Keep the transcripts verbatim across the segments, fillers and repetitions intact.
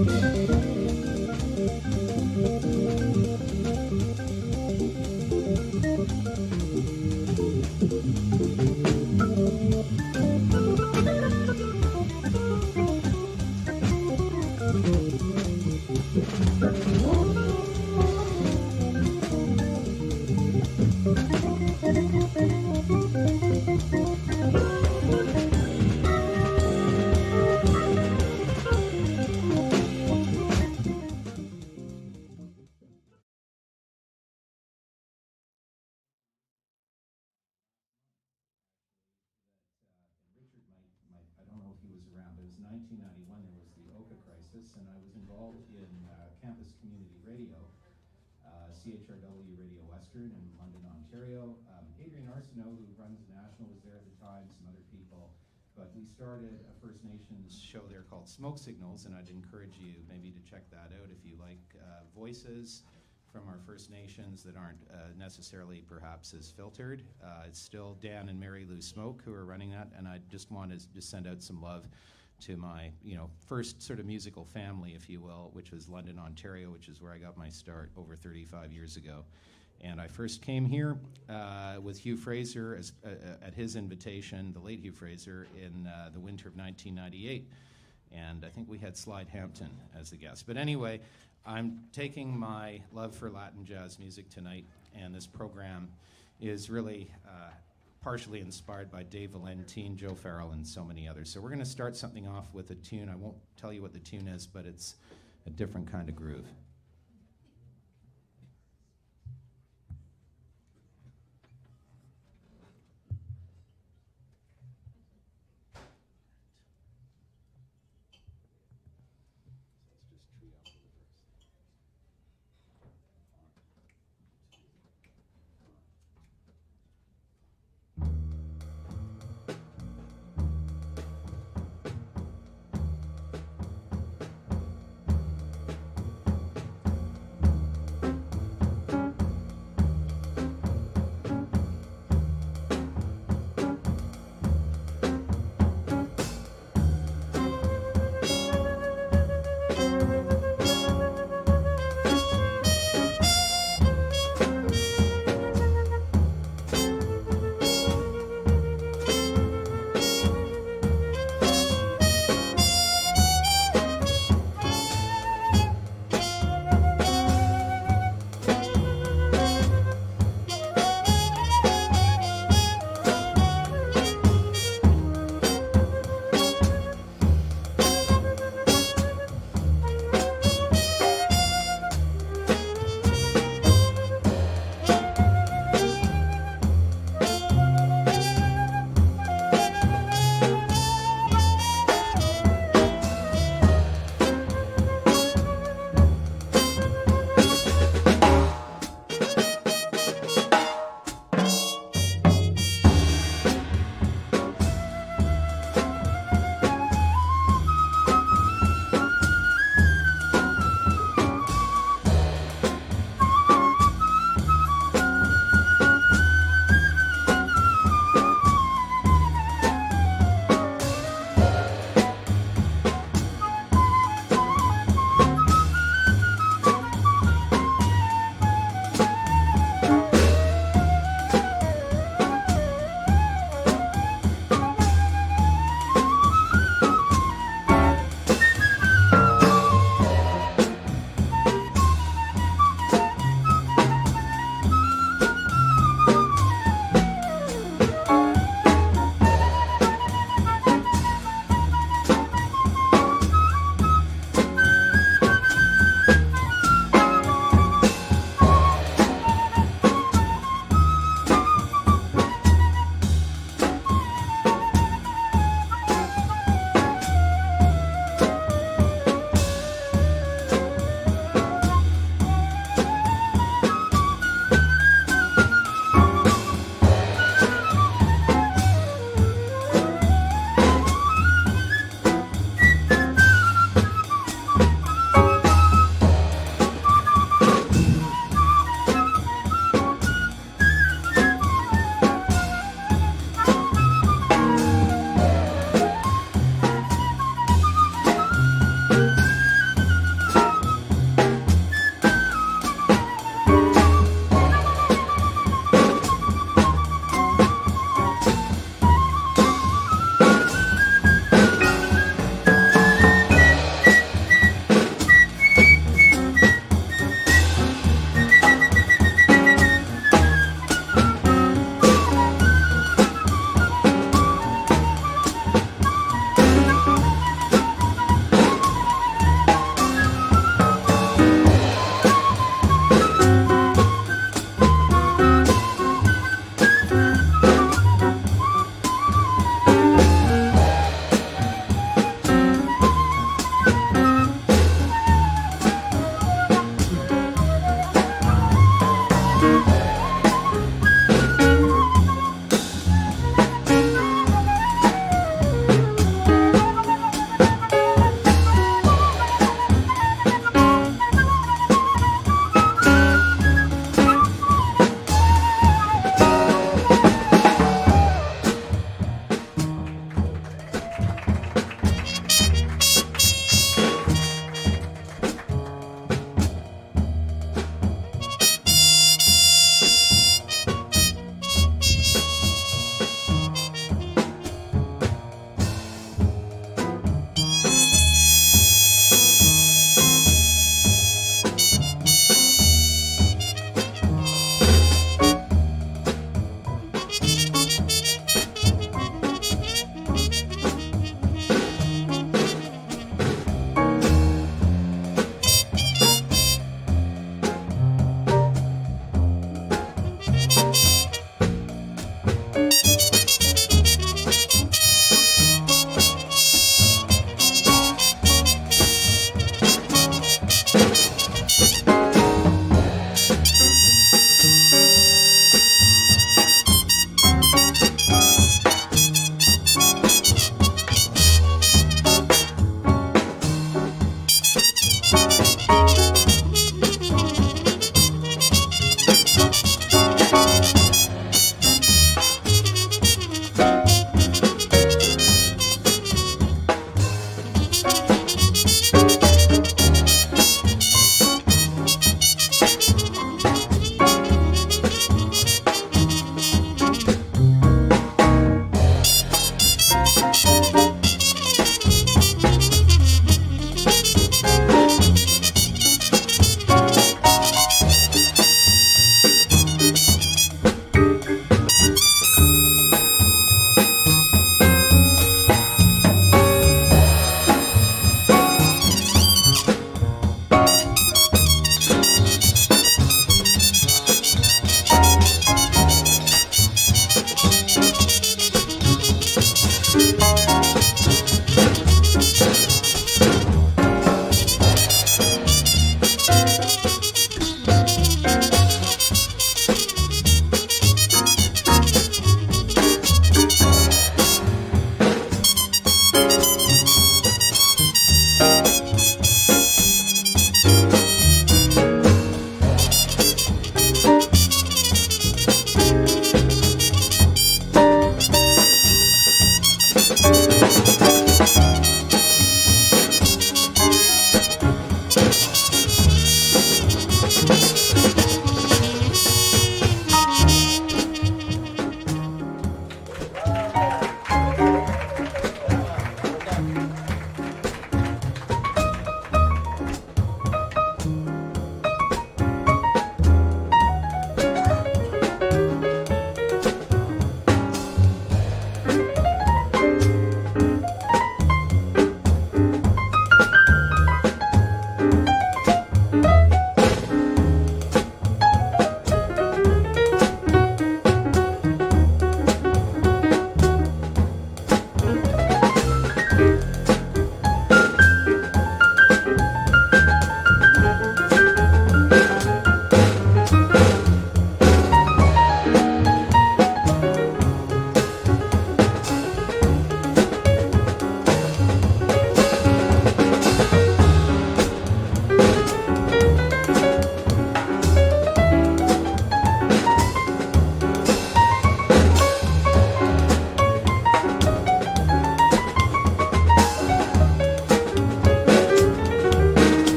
nineteen ninety-one, there was the Oka crisis, and I was involved in uh, campus community radio, uh, C H R W Radio Western in London, Ontario. Um, Adrian Arsenault, who runs the National, was there at the time, some other people. But we started a First Nations show there called Smoke Signals, and I'd encourage you maybe to check that out if you like uh, voices from our First Nations that aren't uh, necessarily perhaps as filtered. Uh, it's still Dan and Mary Lou Smoke who are running that, and I just wanted to send out some love to my, you know, first sort of musical family, if you will, which was London, Ontario, which is where I got my start over thirty-five years ago. And I first came here uh, with Hugh Fraser as, uh, at his invitation, the late Hugh Fraser, in uh, the winter of nineteen ninety-eight. And I think we had Slide Hampton as a guest. But anyway, I'm taking my love for Latin jazz music tonight, and this program is really uh, partially inspired by Dave Valentine, Joe Farrell, and so many others. So we're going to start something off with a tune. I won't tell you what the tune is, but it's a different kind of groove.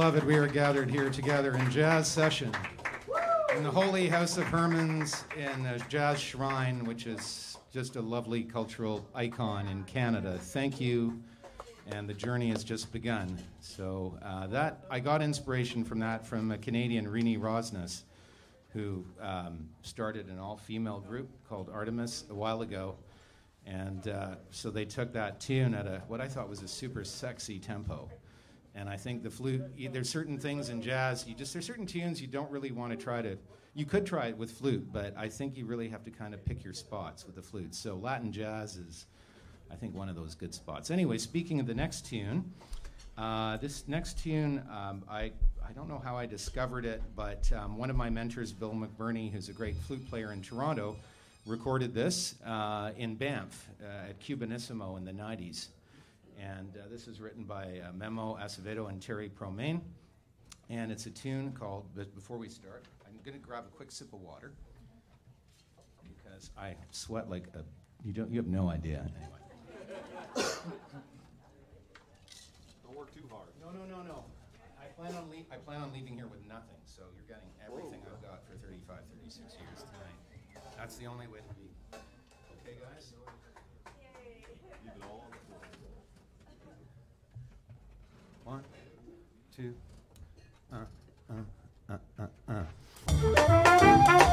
beloved, we are gathered here together in jazz session in the Holy House of Hermans in a jazz shrine, which is just a lovely cultural icon in Canada. Thank you, and the journey has just begun. So uh, that I got inspiration from that from a Canadian, Rini Rosnes, who um, started an all-female group called Artemis a while ago. And uh, so they took that tune at a what I thought was a super sexy tempo. And I think the flute, there's certain things in jazz, you just there's certain tunes you don't really want to try to, you could try it with flute, but I think you really have to kind of pick your spots with the flute. So Latin jazz is, I think, one of those good spots. Anyway, speaking of the next tune, uh, this next tune, um, I, I don't know how I discovered it, but um, one of my mentors, Bill McBurney, who's a great flute player in Toronto, recorded this uh, in Banff uh, at Cubanissimo in the nineties. And uh, this is written by uh, Memo Acevedo and Terry Promain. And it's a tune called, but before we start, I'm going to grab a quick sip of water because I sweat like a, you don't, you have no idea. Anyway. Don't work too hard. No, no, no, no. I plan on le- I plan on leaving here with nothing, so you're getting everything Whoa. I've got for thirty-five, thirty-six years tonight. That's the only way to be. Okay, guys? Leave it all on the floor. One, two, uh, uh, uh, uh, uh.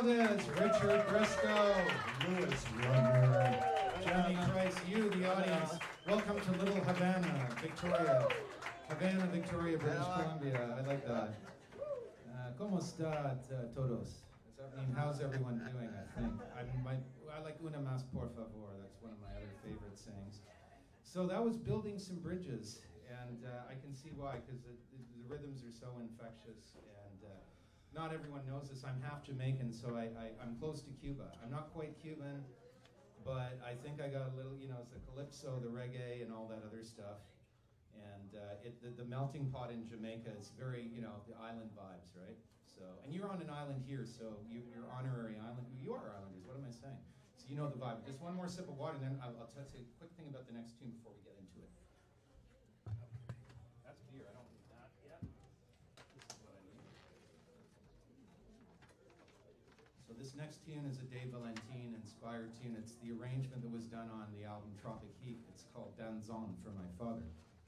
Valdes, Richard Brisco, Louis Rudner. Johnny Price, you, the audience. Welcome to Little Havana, Victoria. Havana, Victoria, British Columbia. I like that. Uh, ¿Cómo está uh, todos? Does that mean how's everyone doing, I think? I'm, my, I like una más por favor. That's one of my other favorite sayings. So that was building some bridges, and uh, I can see why, because the, the, the rhythms are so infectious, and uh, not everyone knows this. I'm half Jamaican, so I, I, I'm close to Cuba. I'm not quite Cuban, but I think I got a little, you know, it's the calypso, the reggae, and all that other stuff. And uh, it, the, the melting pot in Jamaica is very, you know, the island vibes, right? So, and you're on an island here, so you, you're honorary island. You are islanders. What am I saying? So you know the vibe. Just one more sip of water, and then I'll, I'll tell you a quick thing about the next tune before we get into it. That's beer. I don't need that yet. This is what I need. So this next tune is a Dave Valentine inspired tune. It's the arrangement that was done on the album Tropic Heat. It's called Danzon for My Father.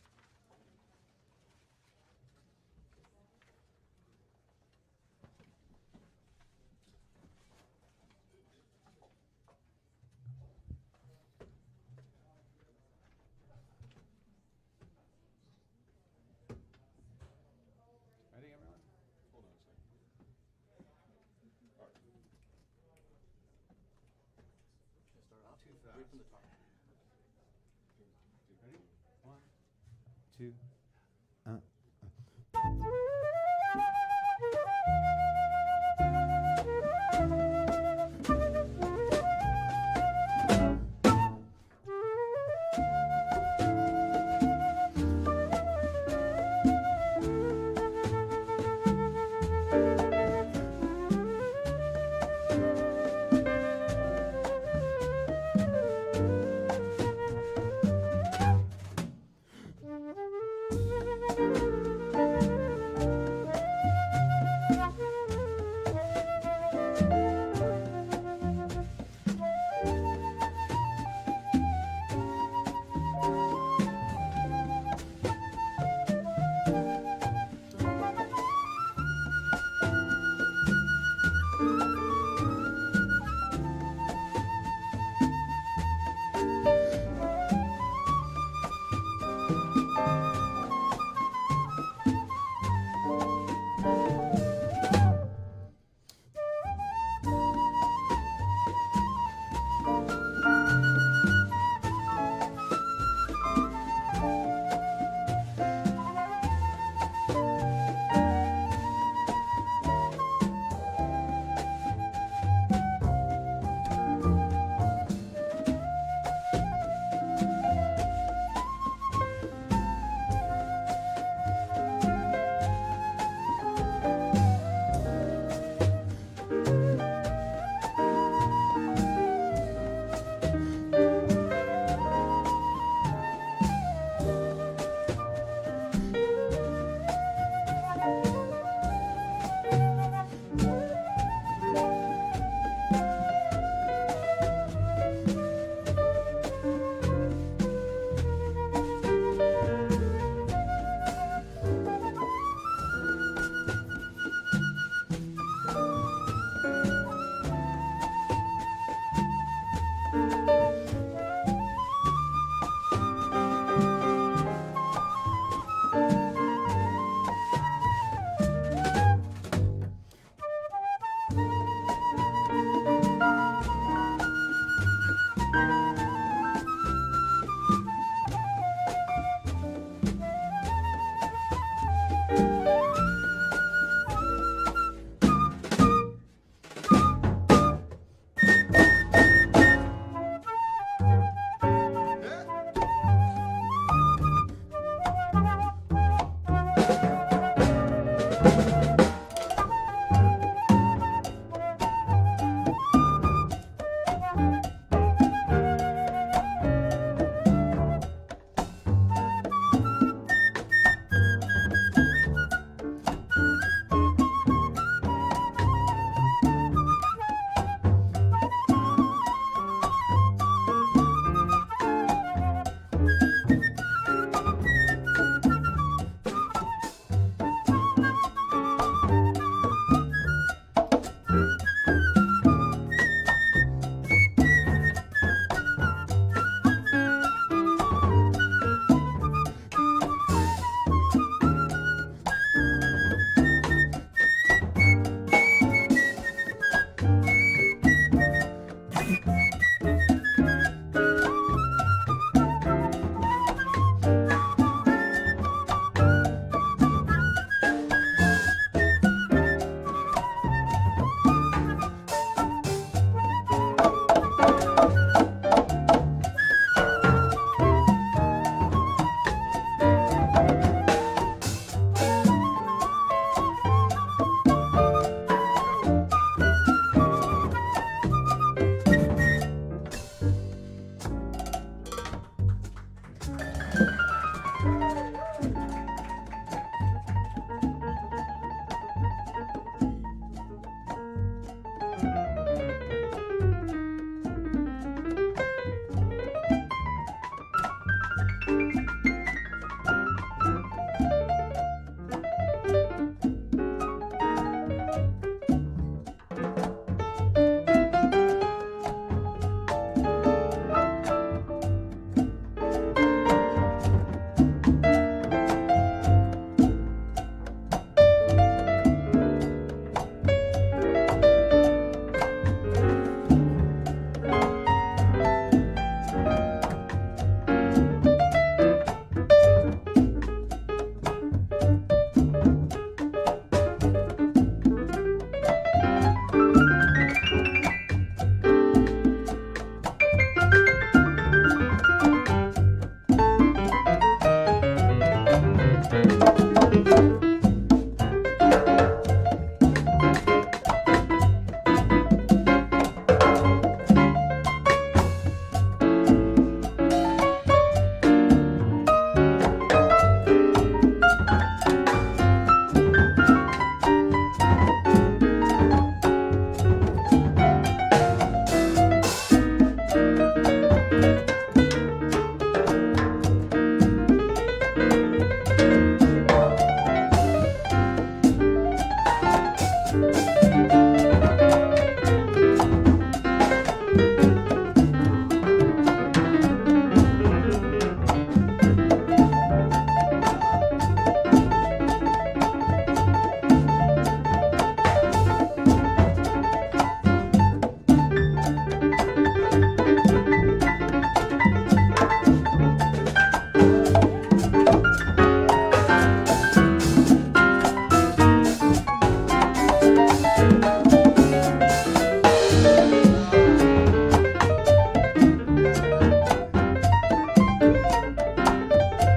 Ready, everyone? Hold on a second. All right. Start off too fast. Right from the top. Ready? One, two. Thank you.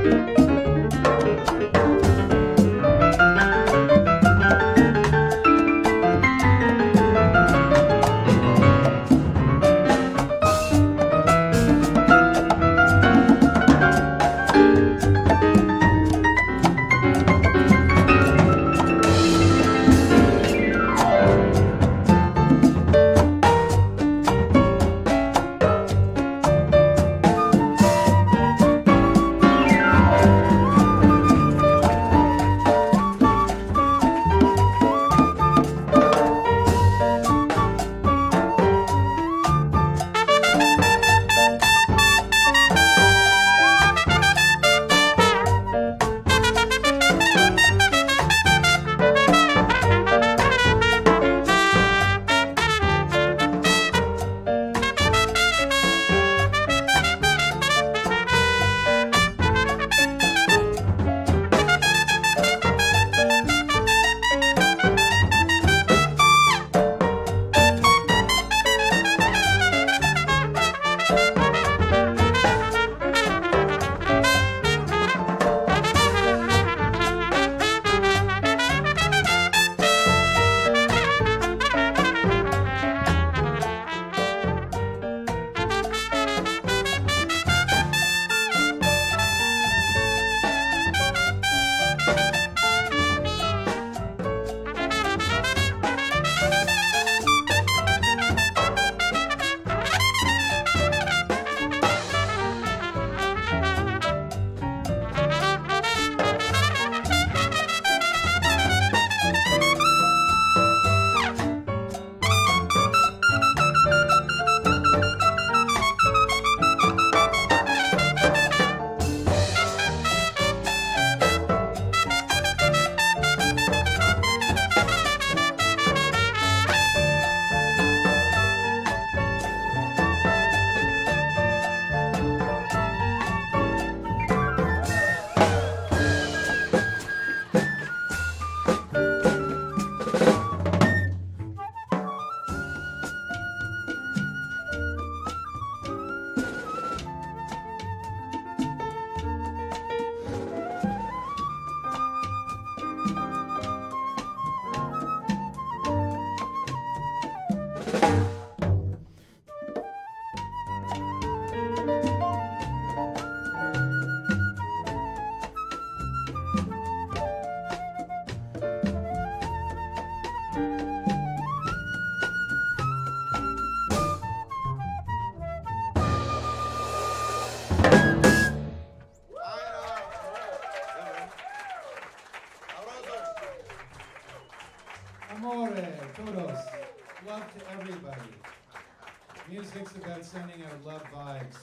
Music's about sending out love vibes,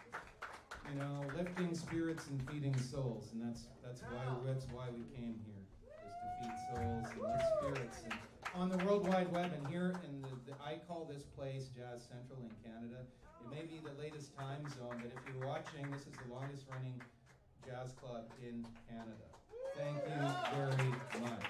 you know, lifting spirits and feeding souls, and that's that's why that's why we came here, is to feed souls and lift spirits. And on the World Wide Web, and here in the, the I call this place Jazz Central in Canada. It may be the latest time zone, but if you're watching, this is the longest running jazz club in Canada. Thank you very much.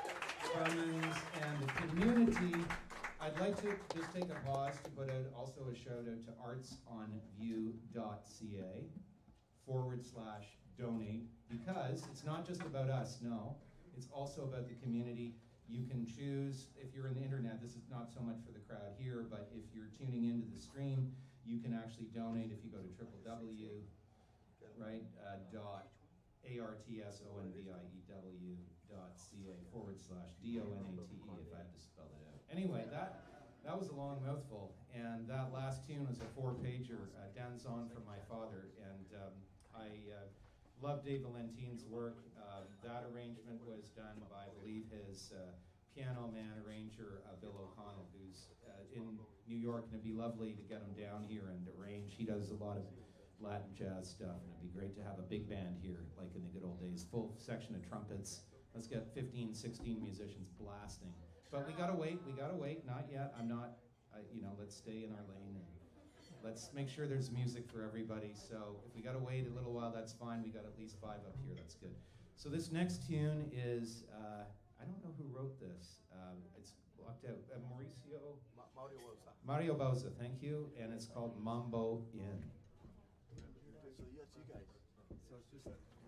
Hermans and the community. I'd like to just take a pause to put out also a shout out to artsonview dot c a forward slash donate, because it's not just about us, no. It's also about the community. You can choose, if you're on the internet, this is not so much for the crowd here, but if you're tuning into the stream, you can actually donate if you go to www, right, uh, dot A-R-T-S-O-N-V-I-E-W dot C-A forward slash D-O-N-A-T-E, if I had to spell it out. Anyway, that that was a long mouthful, and that last tune was a four-pager, uh, Danzon from my father, and um, I uh, love Dave Valentine's work. Uh, that arrangement was done by, I believe, his uh, piano man arranger, uh, Bill O'Connell, who's uh, in New York, and it'd be lovely to get him down here and arrange. He does a lot of Latin jazz stuff, and it'd be great to have a big band here, like in the good old days, full section of trumpets. Let's get fifteen, sixteen musicians blasting. But we gotta wait, we gotta wait, not yet. I'm not, uh, you know, let's stay in our lane, and let's make sure there's music for everybody. So if we gotta wait a little while, that's fine. We got at least five up here, that's good. So this next tune is, uh, I don't know who wrote this. Um, it's blocked out. Uh, Mauricio? Ma- Mario Bosa. Mario Bauza, thank you. And it's called Mambo Inn. So yes, you guys. So it's just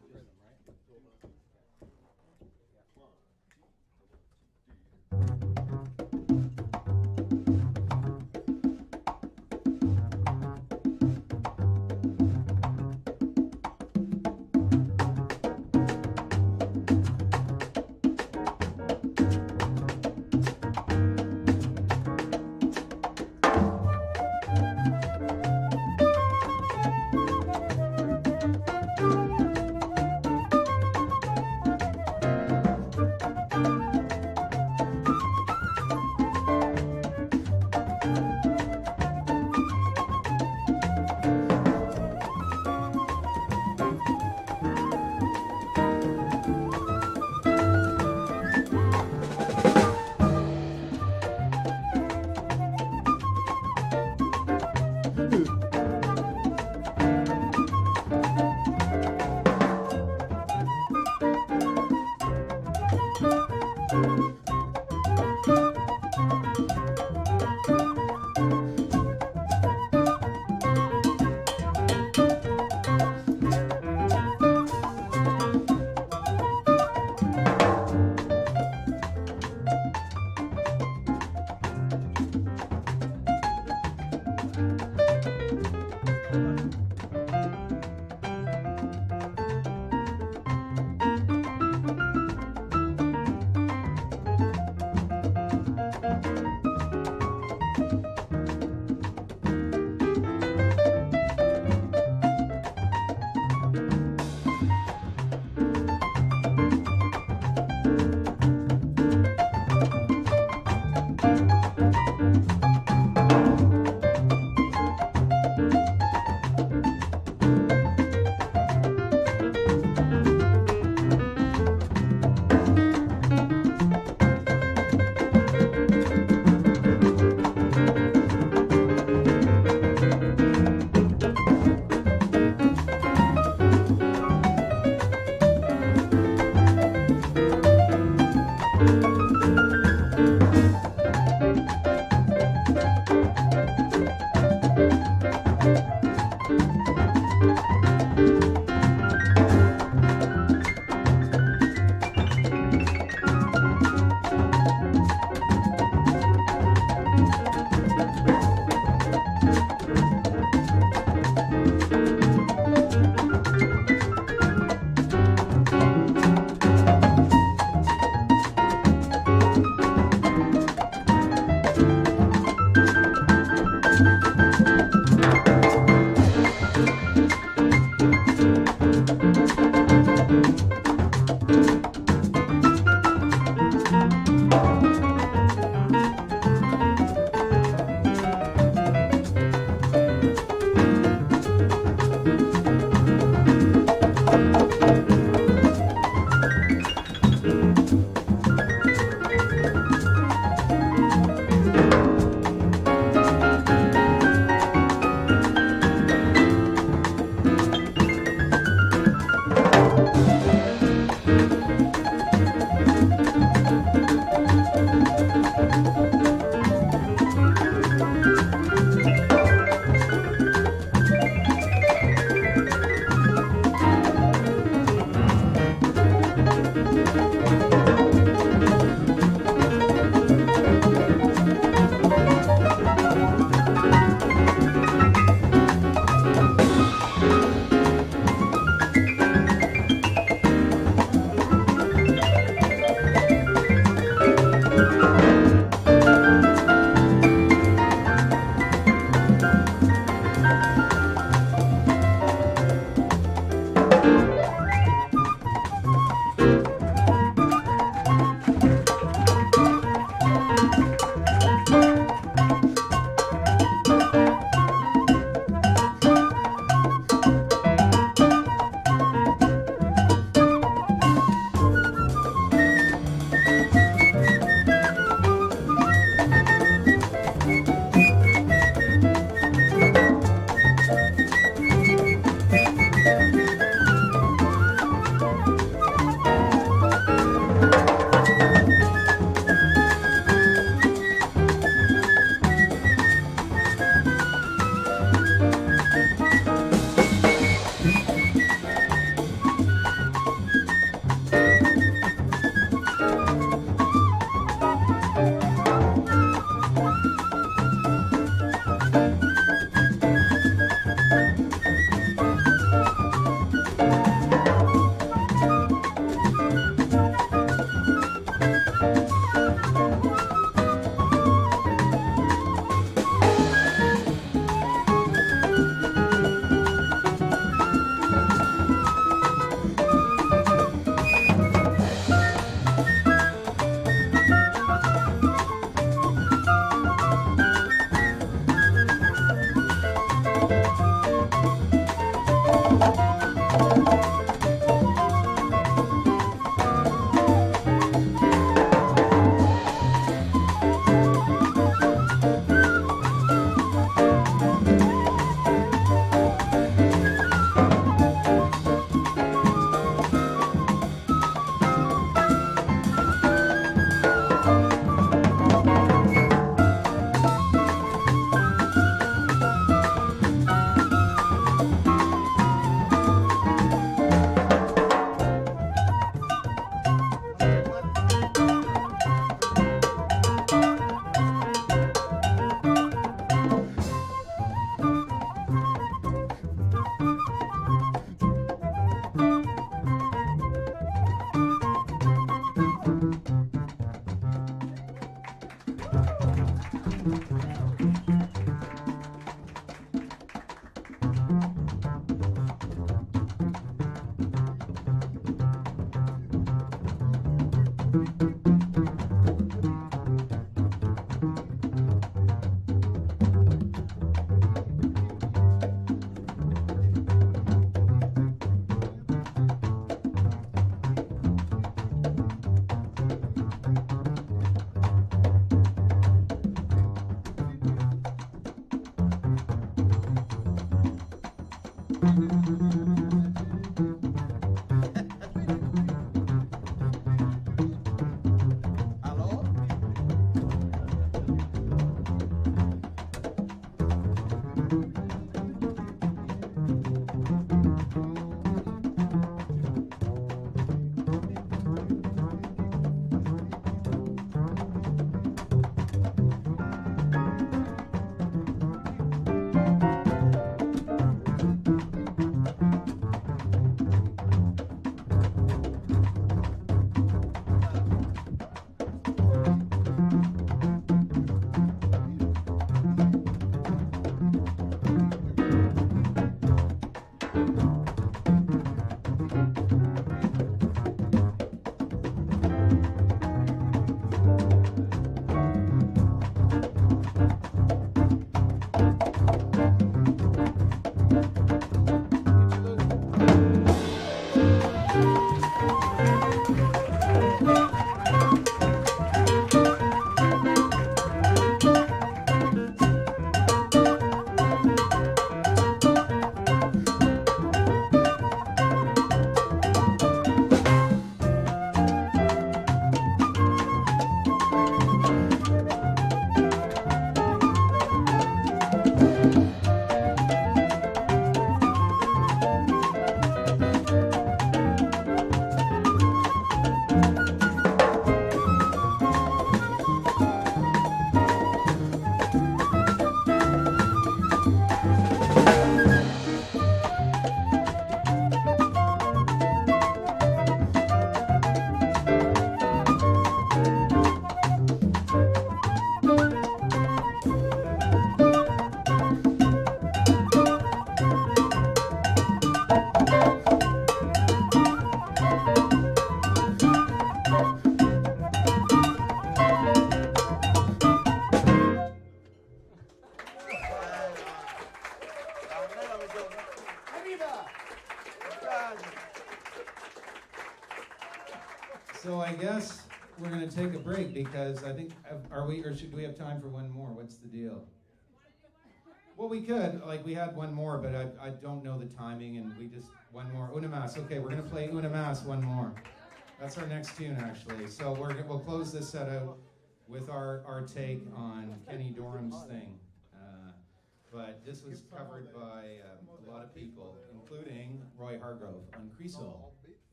So I guess we're going to take a break because I think, are we, or should do we have time for one more? What's the deal? Well, we could, like we had one more, but I, I don't know the timing, and we just, one more. Una Mas, okay, we're going to play Una Mas one more. That's our next tune, actually. So we're, we'll close this set out with our, our take on Kenny Dorham's thing. Uh, but this was covered by um, a lot of people, including Roy Hargrove on Creasel.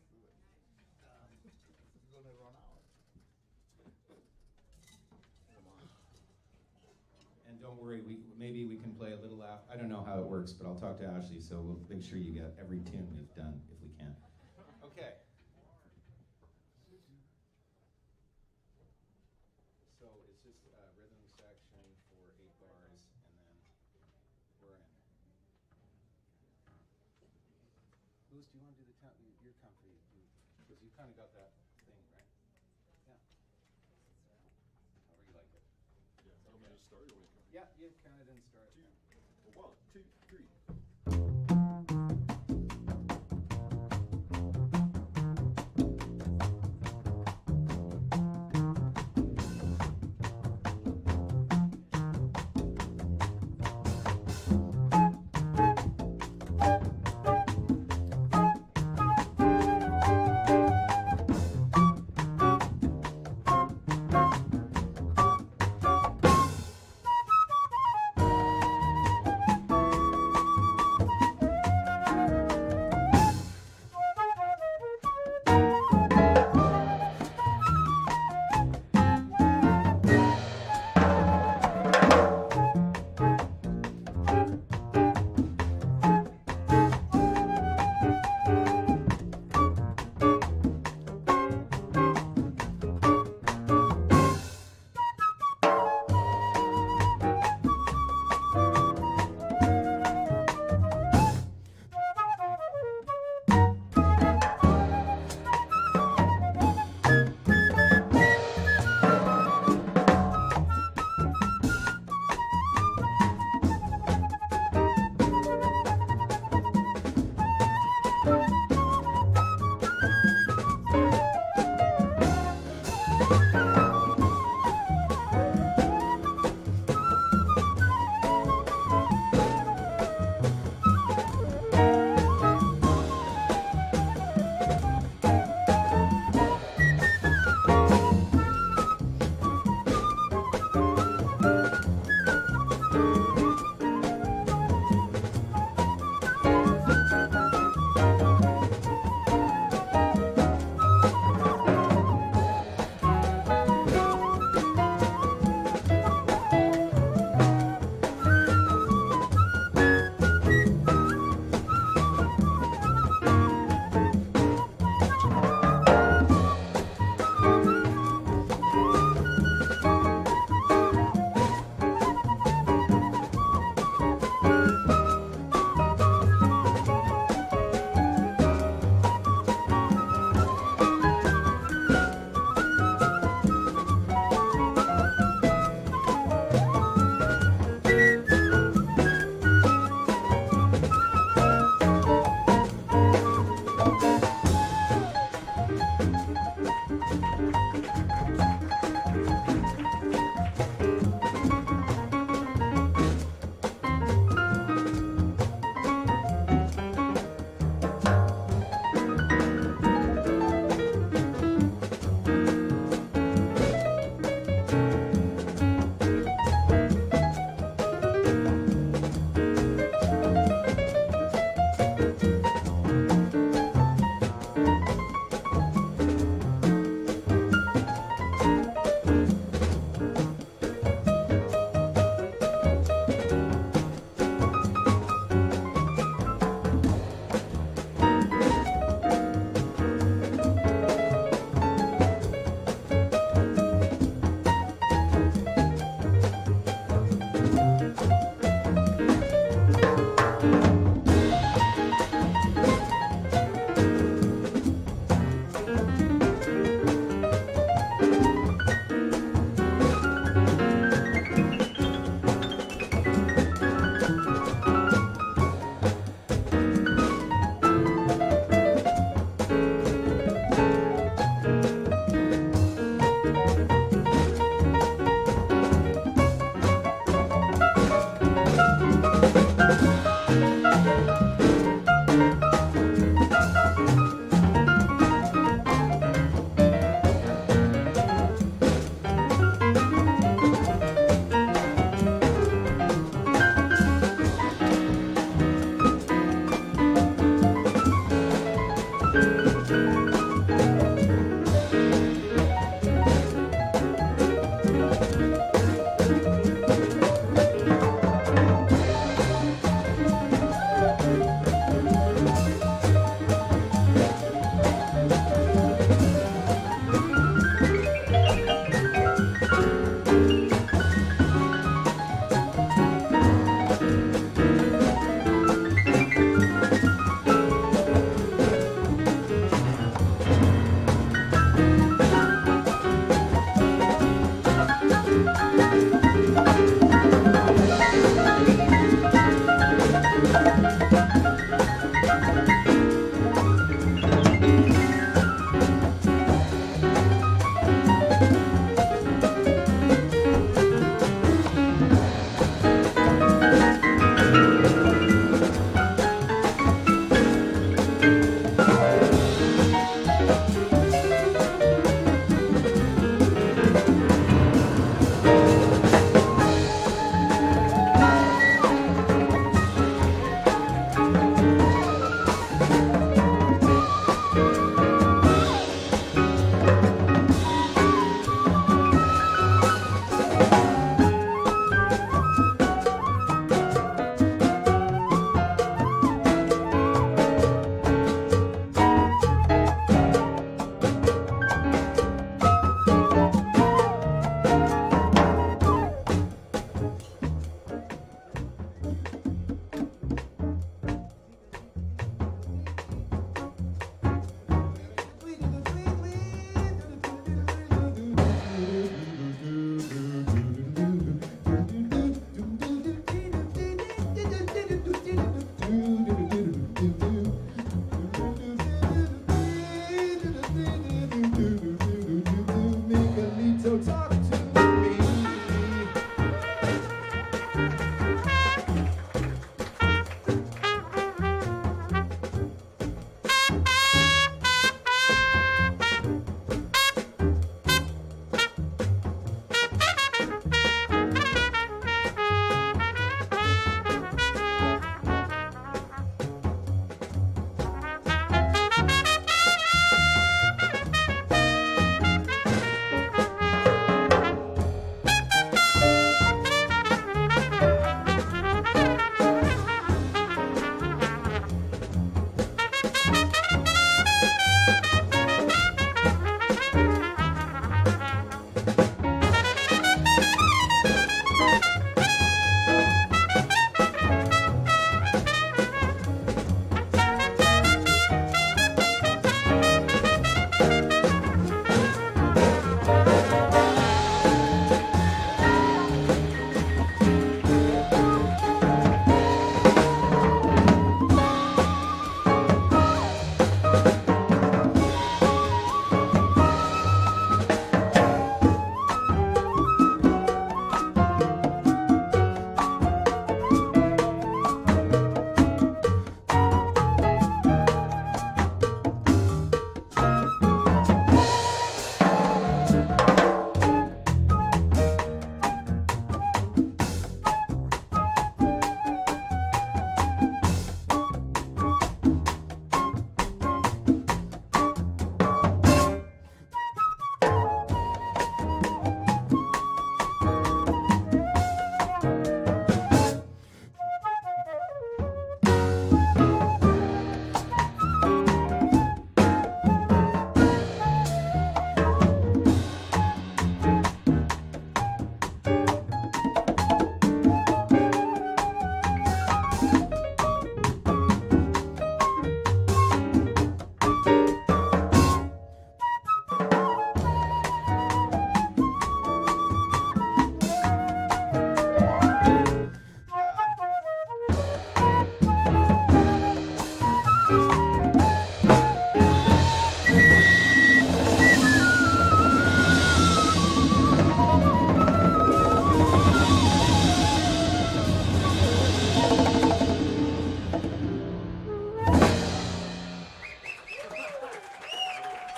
And don't worry, we maybe we can play a little after. I don't know how it works, but I'll talk to Ashley, so we'll make sure you get every tune we've done, if we can. Okay. So it's just a rhythm section for eight bars, and then we're in. Louis, do you want to do the town? You're comfy, because you kind of got that thing, right? Yeah. However you like it. Yeah, tell me to start or we can. Yeah, you count it and start. Two. One, two, three. Thank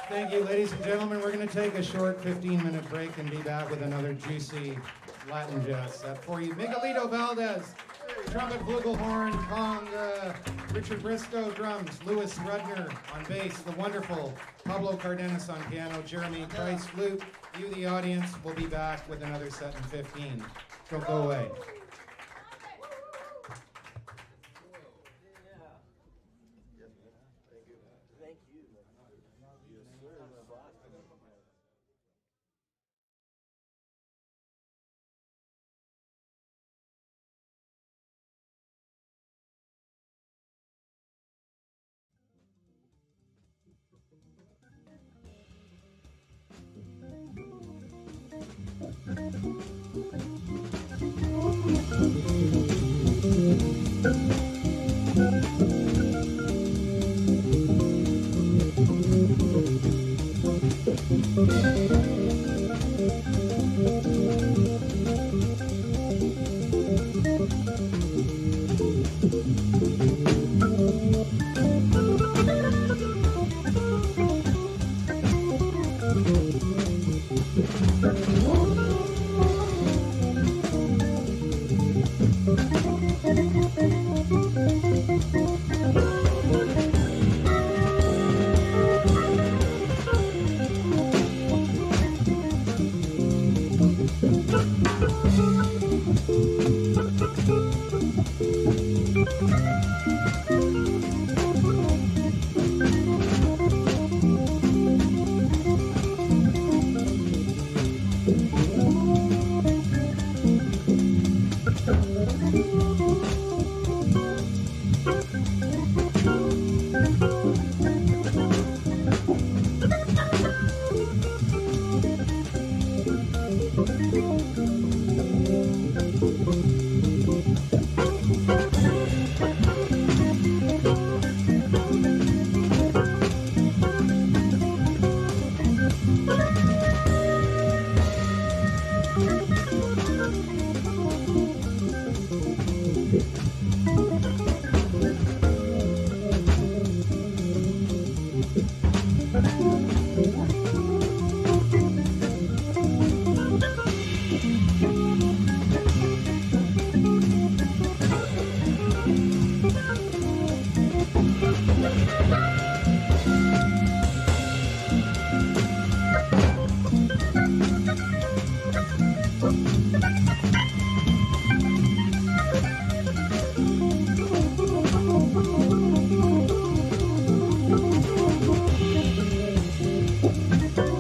Thank you, ladies and gentlemen. We're going to take a short fifteen minute break and be back with another juicy Latin jazz set for you. Miguelito Valdes, trumpet, flugelhorn, conga, Richard Brisco, drums, Louis Rudner on bass, the wonderful Pablo Cardenas on piano, Jeremy Price, flute. You, the audience, will be back with another set in fifteen. Don't go away. Thank you.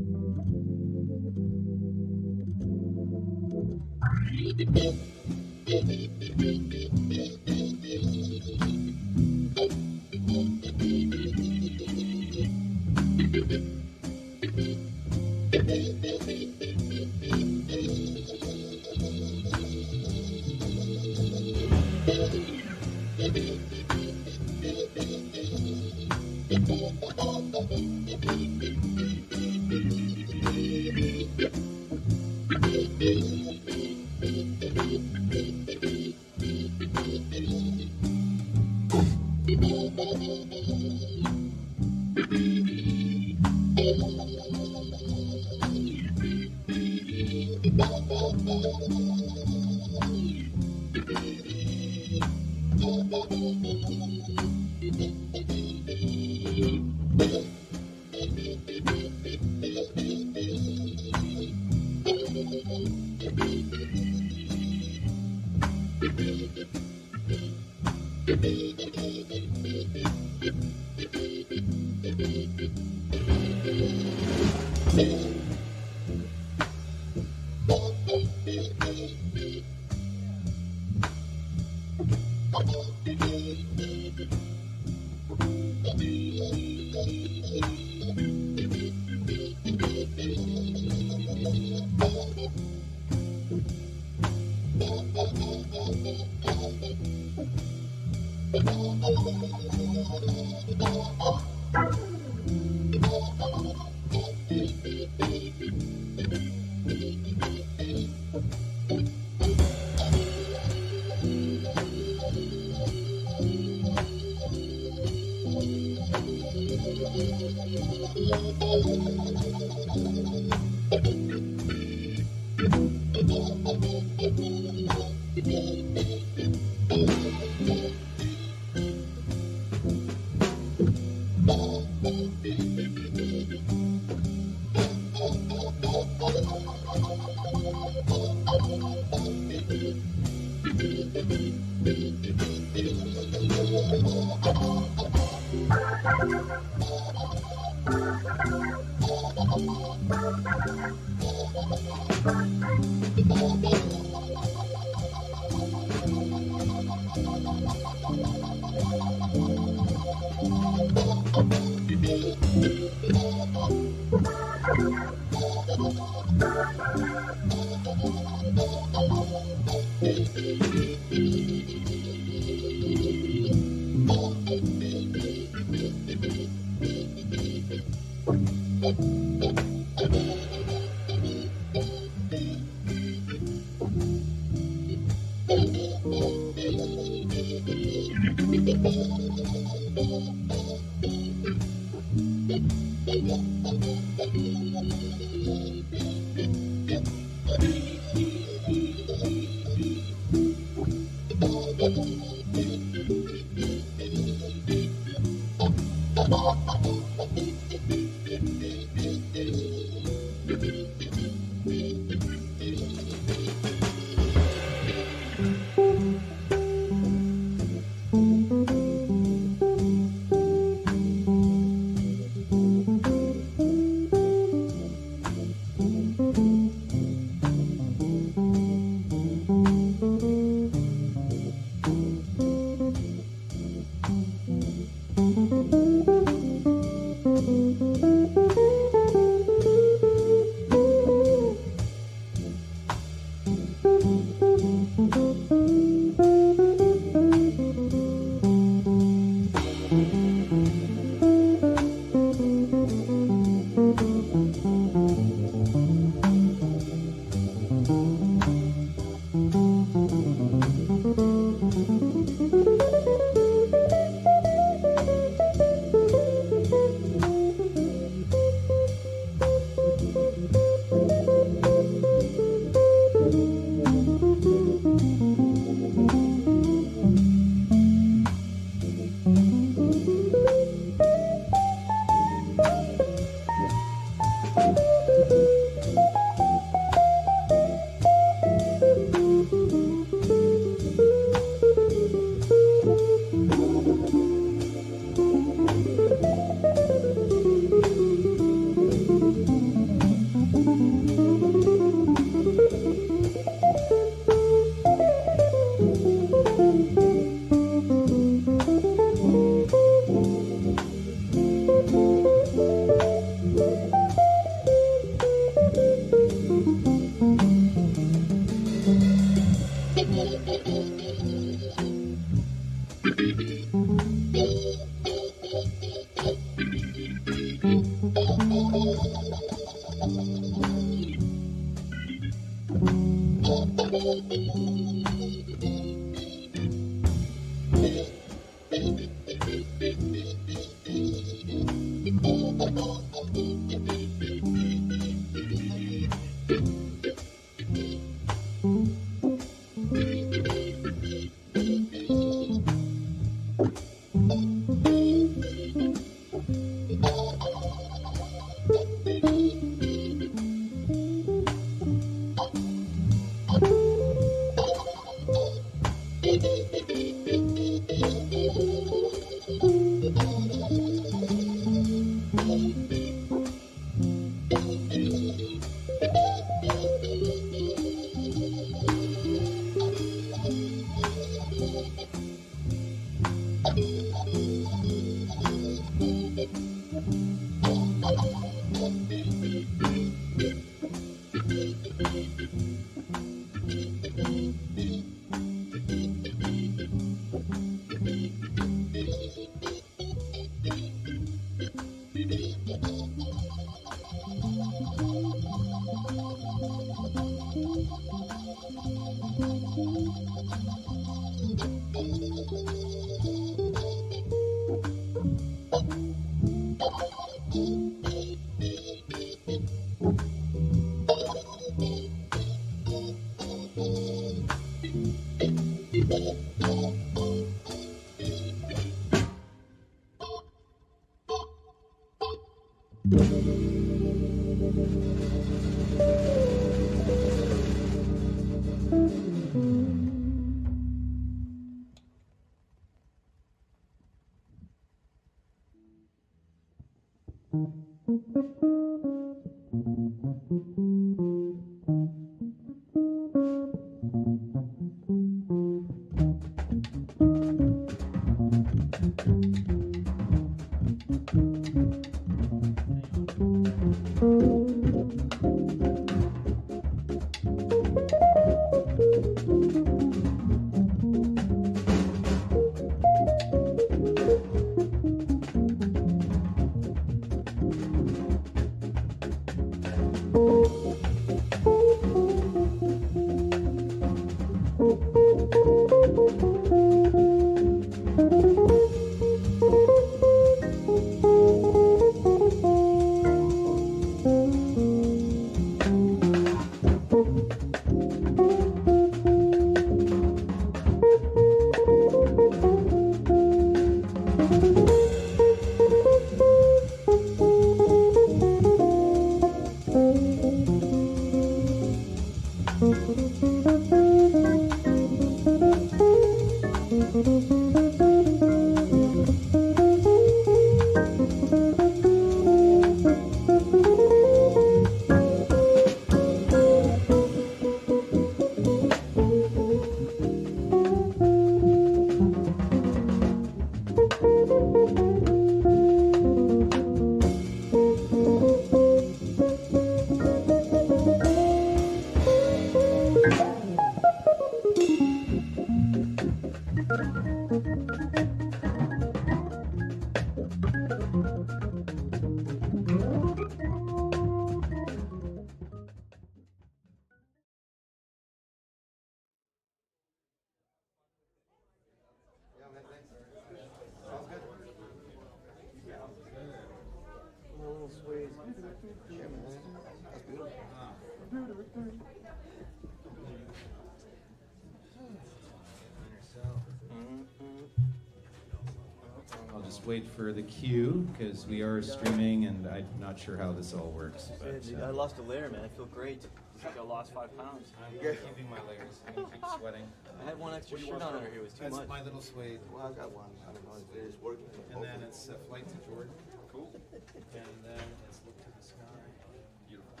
I'll just wait for the cue because we are streaming and I'm not sure how this all works. But, uh, I lost a layer, man. I feel great. It's like I lost five pounds. I'm keeping my layers. I'm gonna keep sweating. I had one extra shirt on under here. It was too That's much. my little suede. Well, I got one. I don't know if it is working. And then it's a flight to Jordan. Cool. And then it's Look to the Sky. Beautiful.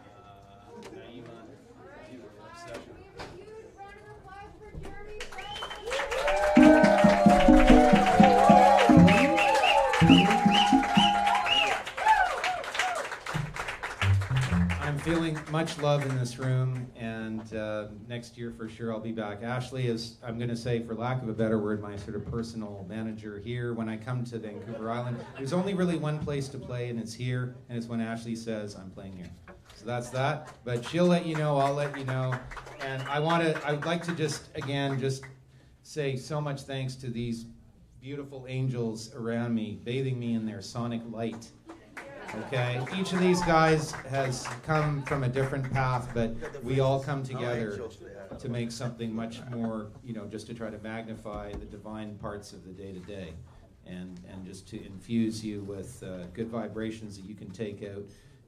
Uh, Naima. Beautiful. Obsession. I'm feeling much love in this room, and uh, next year for sure I'll be back. Ashley is, I'm going to say, for lack of a better word, my sort of personal manager here. When I come to Vancouver Island, there's only really one place to play, and it's here, and it's when Ashley says, I'm playing here. So that's that, but she'll let you know, I'll let you know, and I want to, I would like to just, again, just say so much thanks to these beautiful angels around me, bathing me in their sonic light. Okay, each of these guys has come from a different path, but we all come together to make something much more, you know, just to try to magnify the divine parts of the day-to-day, and and just to infuse you with uh, good vibrations that you can take out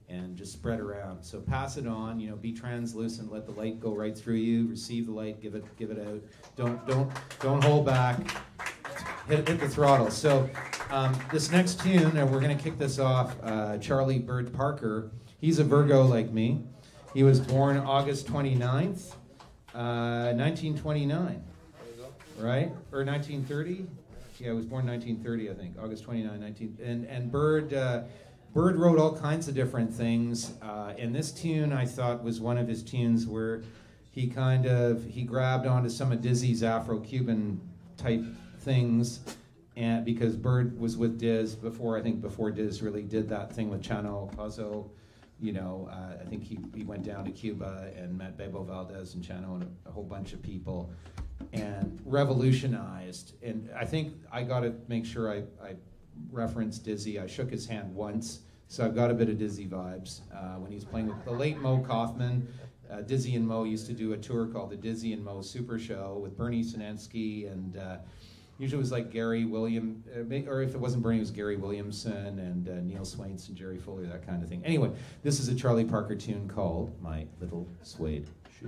and just spread around. So pass it on, you know, be translucent, let the light go right through you, receive the light, give it give it out. Don't don't don't hold back. Hit, hit the throttle. So um, this next tune, and we're going to kick this off, uh, Charlie Bird Parker, he's a Virgo like me. He was born August twenty-ninth, uh, nineteen twenty-nine, right? Or nineteen thirty? Yeah, he was born nineteen thirty, I think, August twenty-ninth, nineteen. And, and Bird, uh, Bird wrote all kinds of different things. Uh, and this tune, I thought, was one of his tunes where he kind of, he grabbed onto some of Dizzy's Afro-Cuban type things, and because Bird was with Diz before, I think before Diz really did that thing with Chano Pazzo, you know, uh, I think he, he went down to Cuba and met Bebo Valdez and Chano and a, a whole bunch of people and revolutionized. And I think I got to make sure I, I reference Dizzy. I shook his hand once, so I've got a bit of Dizzy vibes. Uh, when he's playing with the late Mo Kaufman, uh, Dizzy and Mo used to do a tour called the Dizzy and Mo Super Show with Bernie Sinensky, and uh, usually it was like Gary William, uh, or if it wasn't Bernie, it was Gary Williamson and uh, Neil Swainson, Jerry Fuller, that kind of thing. Anyway, this is a Charlie Parker tune called My Little Suede Shoes.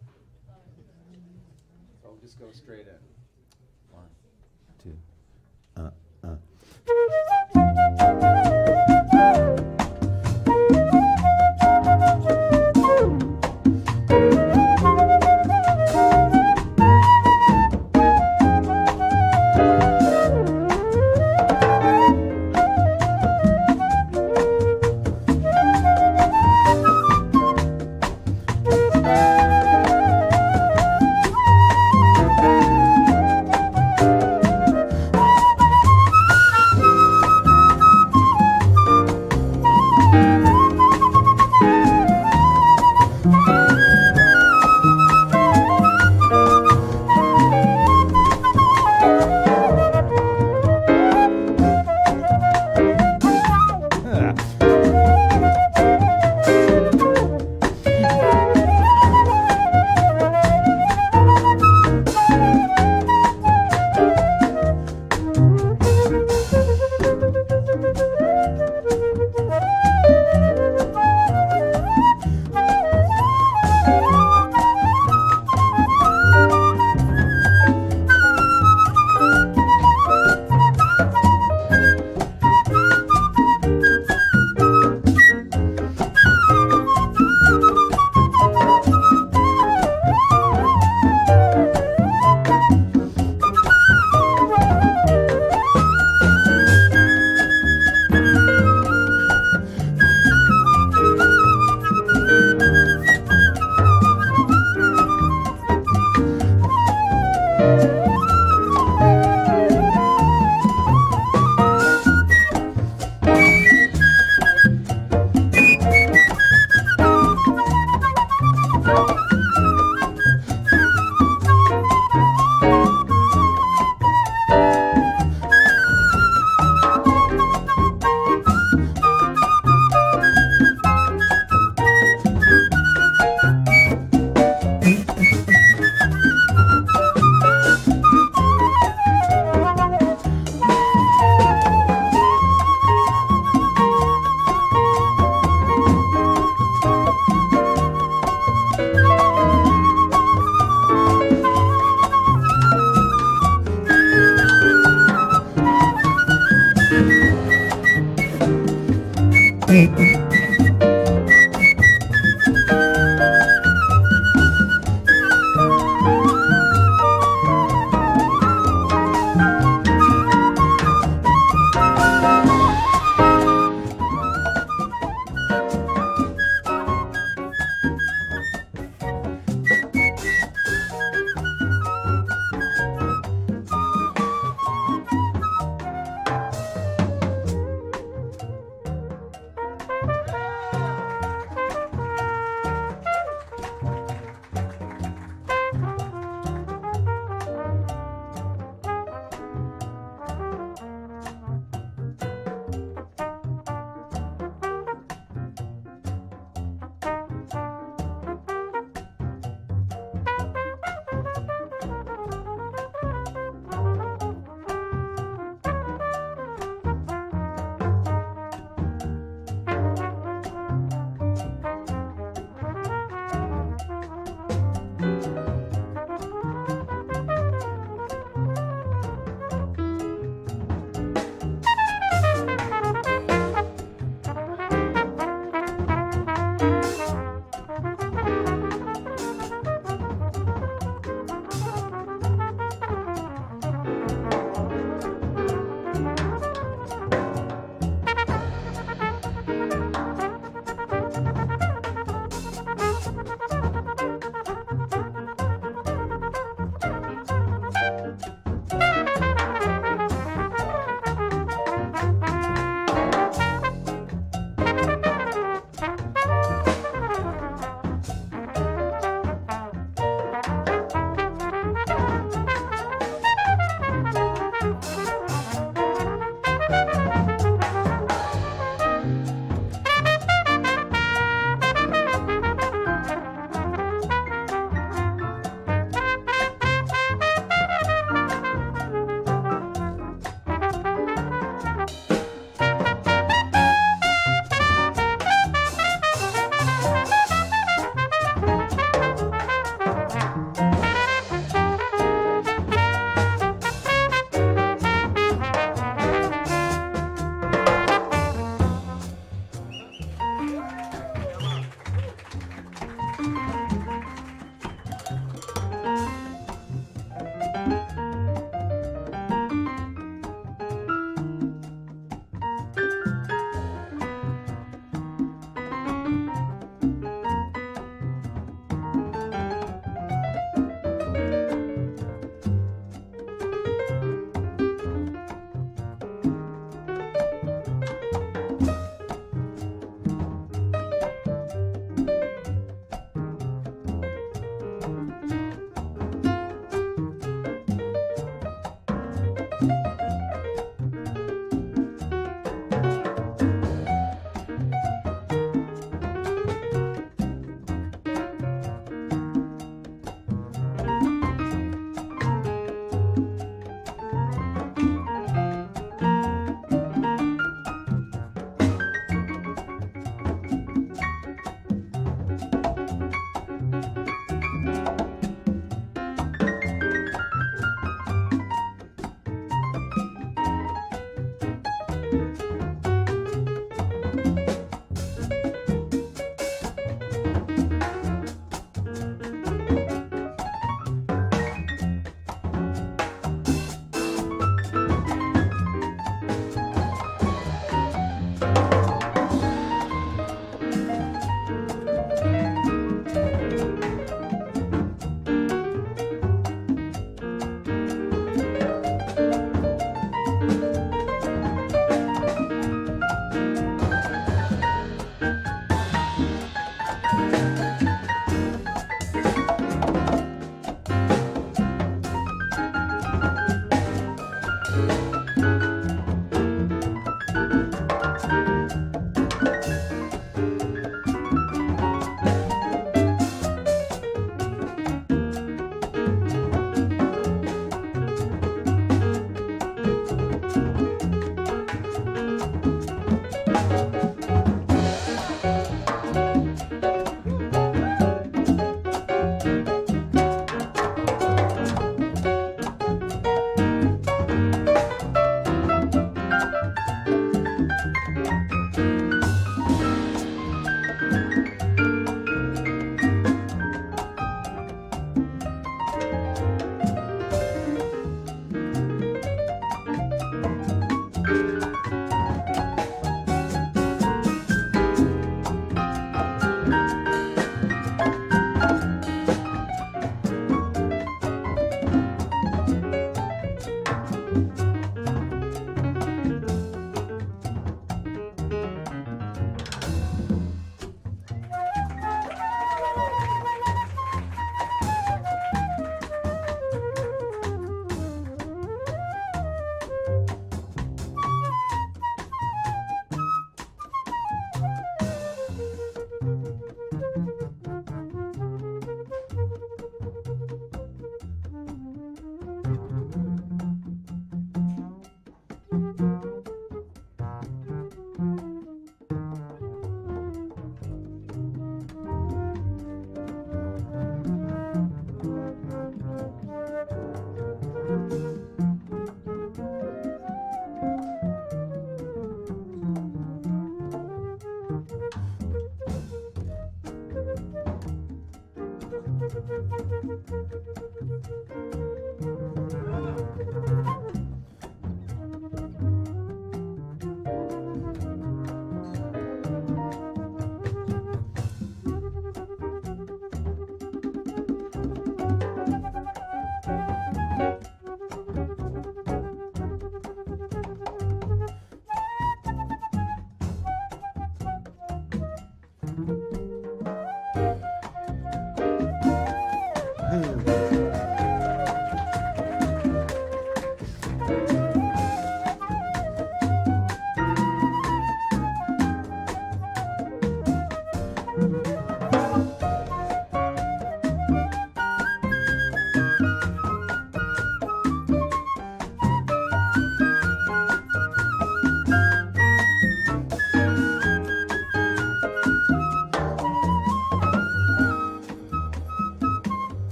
I'll just go straight in. One, two, uh, uh.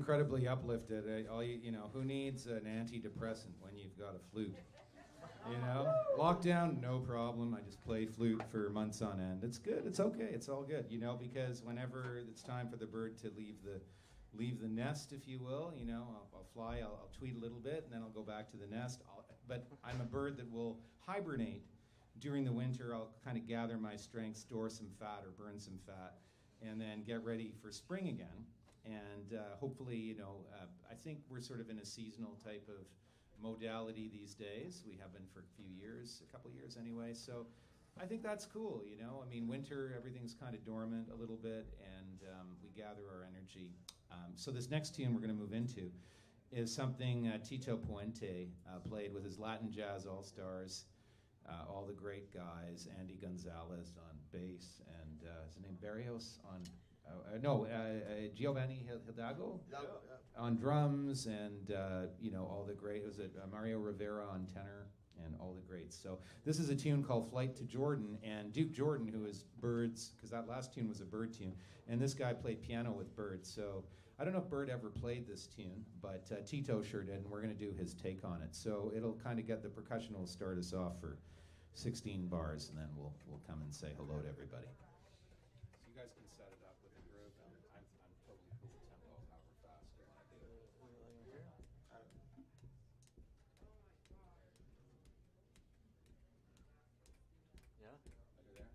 incredibly uplifted. Uh, all you, you know, who needs an antidepressant when you've got a flute? You know, lockdown, no problem. I just play flute for months on end. It's good. It's okay. It's all good. You know, because whenever it's time for the bird to leave the leave the nest, if you will, you know, I'll, I'll fly. I'll, I'll tweet a little bit, and then I'll go back to the nest. I'll, but I'm a bird that will hibernate during the winter. I'll kind of gather my strength, store some fat or burn some fat, and then get ready for spring again. And uh, hopefully, you know, uh, I think we're sort of in a seasonal type of modality these days. We have been for a few years, a couple years anyway. So I think that's cool, you know. I mean, winter, everything's kind of dormant a little bit, and um, we gather our energy. Um, so this next tune we're going to move into is something uh, Tito Puente uh, played with his Latin Jazz All-Stars, uh, all the great guys, Andy Gonzalez on bass, and uh, is his name Barrios on, uh, uh, no, uh, uh, Giovanni Hidalgo Yeah, yeah. on drums, and uh, you know, all the great, was it uh, Mario Rivera on tenor, and all the greats. So this is a tune called Flight to Jordan, and Duke Jordan, who is Bird's, because that last tune was a Bird tune, and this guy played piano with Bird. So I don't know if Bird ever played this tune, but uh, Tito sure did, and we're going to do his take on it. So it'll kind of get, the percussion will start us off for sixteen bars, and then we'll we'll come and say hello to everybody. So you guys can set it up with a groove. I'm, I'm, I'm totally cool with tempo, however fast you want to do it. Yeah. Under there?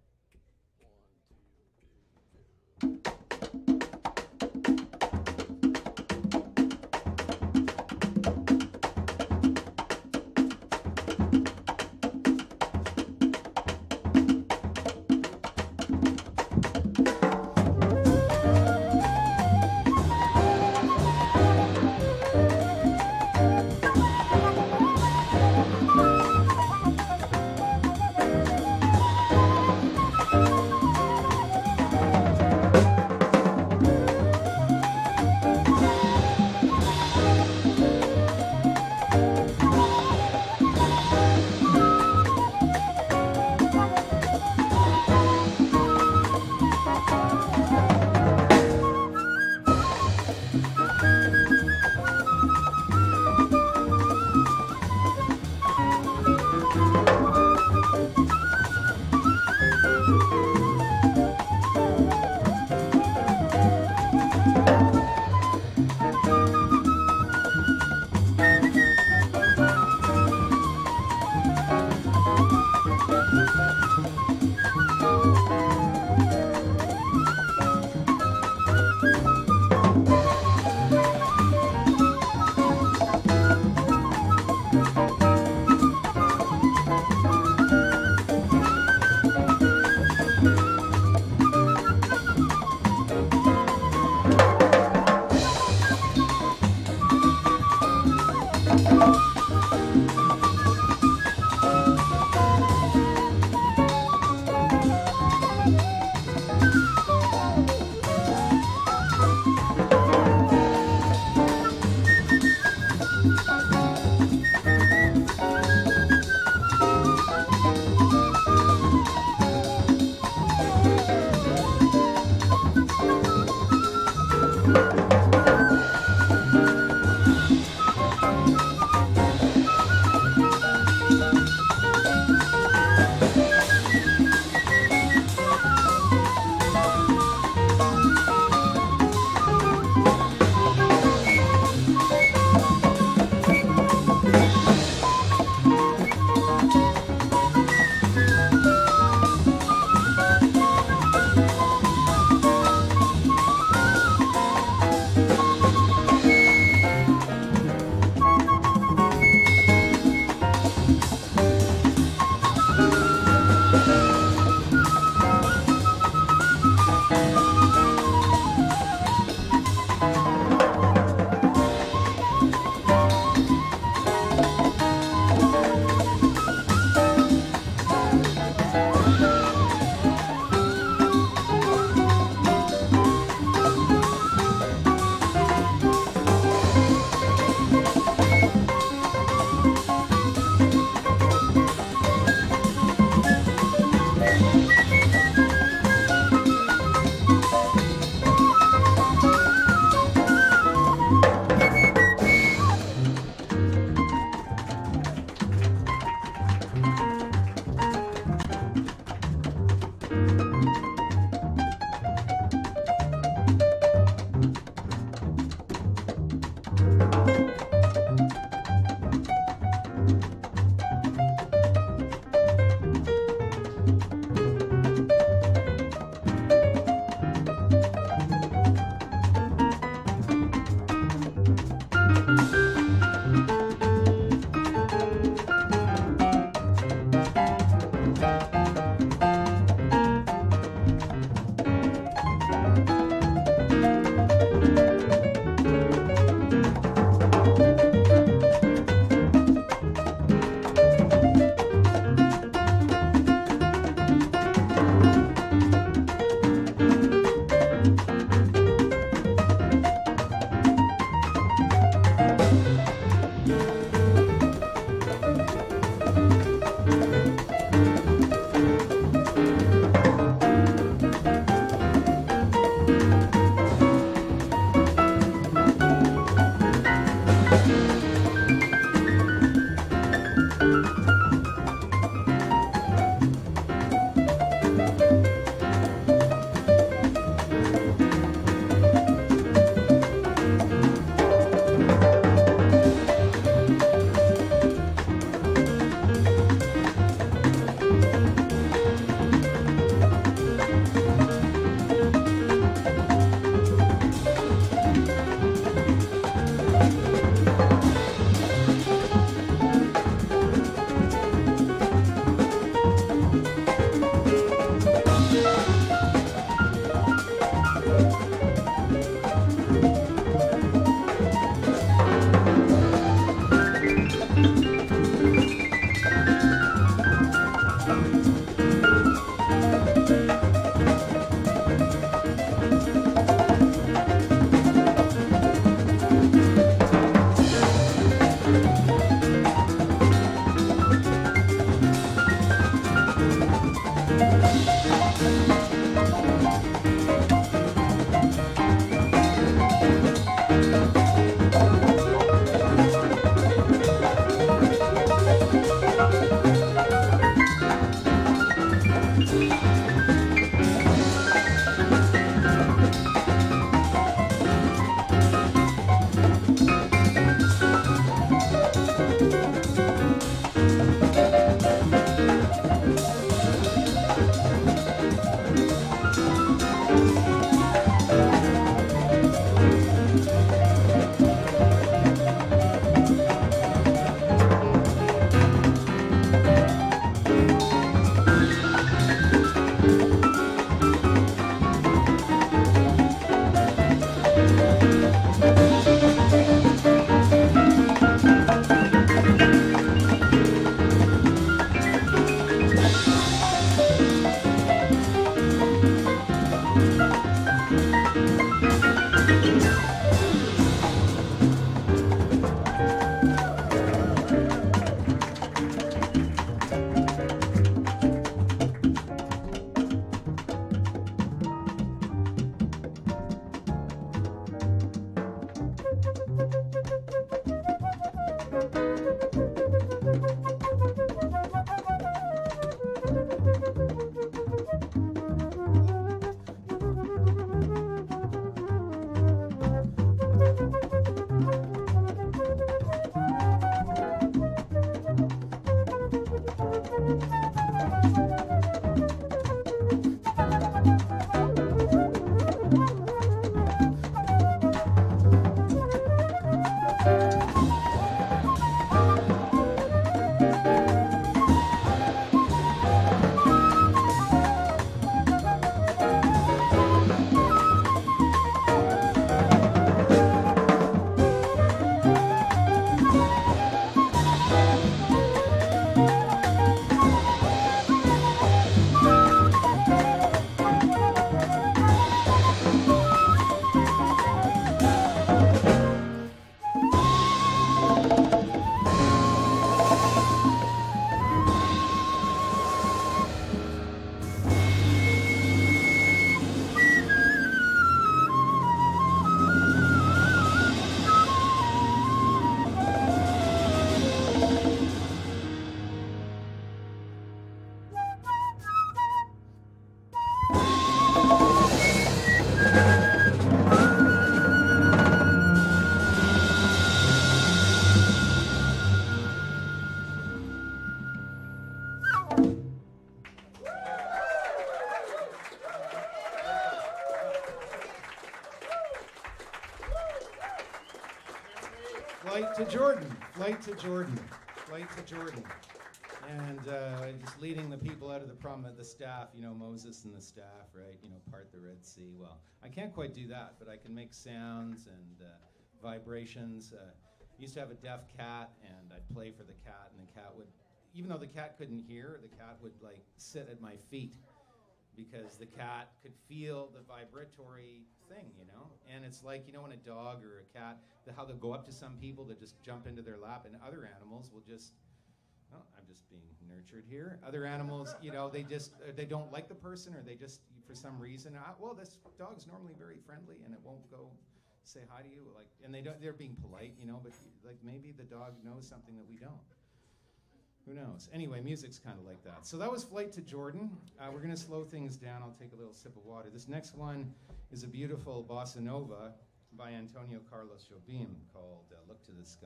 to Jordan, flight to Jordan, flight to Jordan. And uh, just leading the people out of the problem of the staff, you know, Moses and the staff, right? You know, part the Red Sea. Well, I can't quite do that, but I can make sounds and uh, vibrations. Uh, I used to have a deaf cat, and I'd play for the cat, and the cat would, even though the cat couldn't hear, the cat would like sit at my feet because the cat could feel the vibratory thing, you know? And it's like, you know, when a dog or a cat, the, how they'll go up to some people to just jump into their lap, and other animals will just, well, I'm just being nurtured here. Other animals, you know, they just, uh, they don't like the person, or they just, for some reason, uh, well, this dog's normally very friendly, and it won't go say hi to you, like, and they don't, they're being polite, you know, but like maybe the dog knows something that we don't. Who knows? Anyway, music's kind of like that. So that was Flight to Jordan. Uh, we're going to slow things down. I'll take a little sip of water. This next one is a beautiful bossa nova by Antonio Carlos Jobim called uh, Look to the Sky.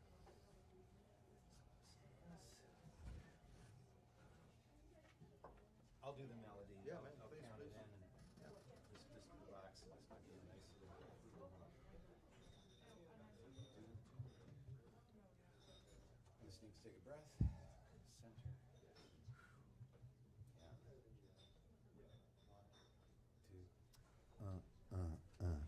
I'll do the melody. Yeah, man, I'll please, count please. it in and yeah, just, just relax. This might be a nice little. Just need to take a breath. Center. Yeah. One, two. Uh, uh, uh.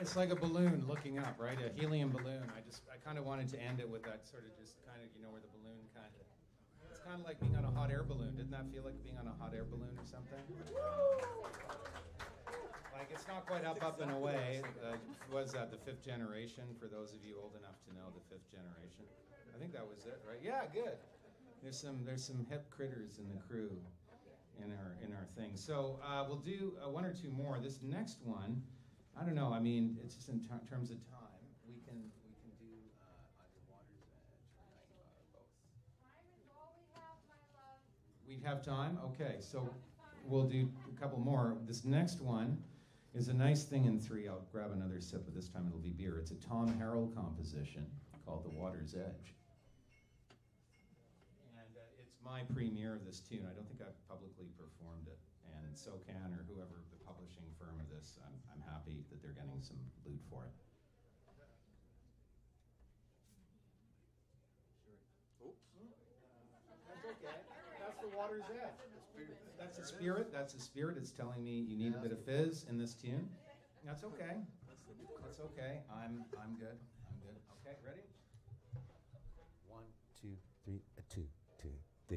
It's like a balloon looking up, right? A helium balloon. I just, I kind of wanted to end it with that sort of just kind of, you know, where the balloon kind of, it's kind of like being on a hot air balloon. Didn't that feel like being on a hot air balloon or something? Like, it's not quite up, up and away. Uh, was that the fifth generation, for those of you old enough to know the fifth generation? I think that was it, right? Yeah, good. There's some, there's some hip critters in the crew in our, in our thing. So uh, we'll do uh, one or two more. This next one, I don't know. I mean, it's just in ter terms of time. We can we can do uh, either Water's Edge or Night uh, both. Time is all we have, my love. We have time. Okay, so we'll do a couple more. This next one is a nice thing in three. I'll grab another sip, but this time it'll be beer. It's a Tom Harrell composition called "The Water's Edge," and uh, it's my premiere of this tune. I don't think I've publicly performed it, and so can or whoever the publishing firm of this. I'm, I'm happy that they're getting some loot for it. That's okay. That's the Water's Edge. That's a spirit. That's a spirit. It's telling me you need a bit of fizz in this tune. That's okay. That's okay. I'm I'm good. I'm good. Okay, ready? One, two, three, a two, two, three.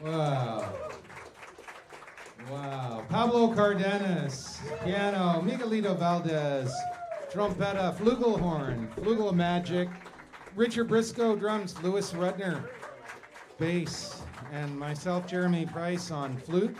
Wow. Wow. Pablo Cardenas, piano. Miguelito Valdes, trompeta, flugelhorn, flugel magic. Richard Brisco, drums. Louis Rudner, bass. And myself, Jeremy Price, on flute.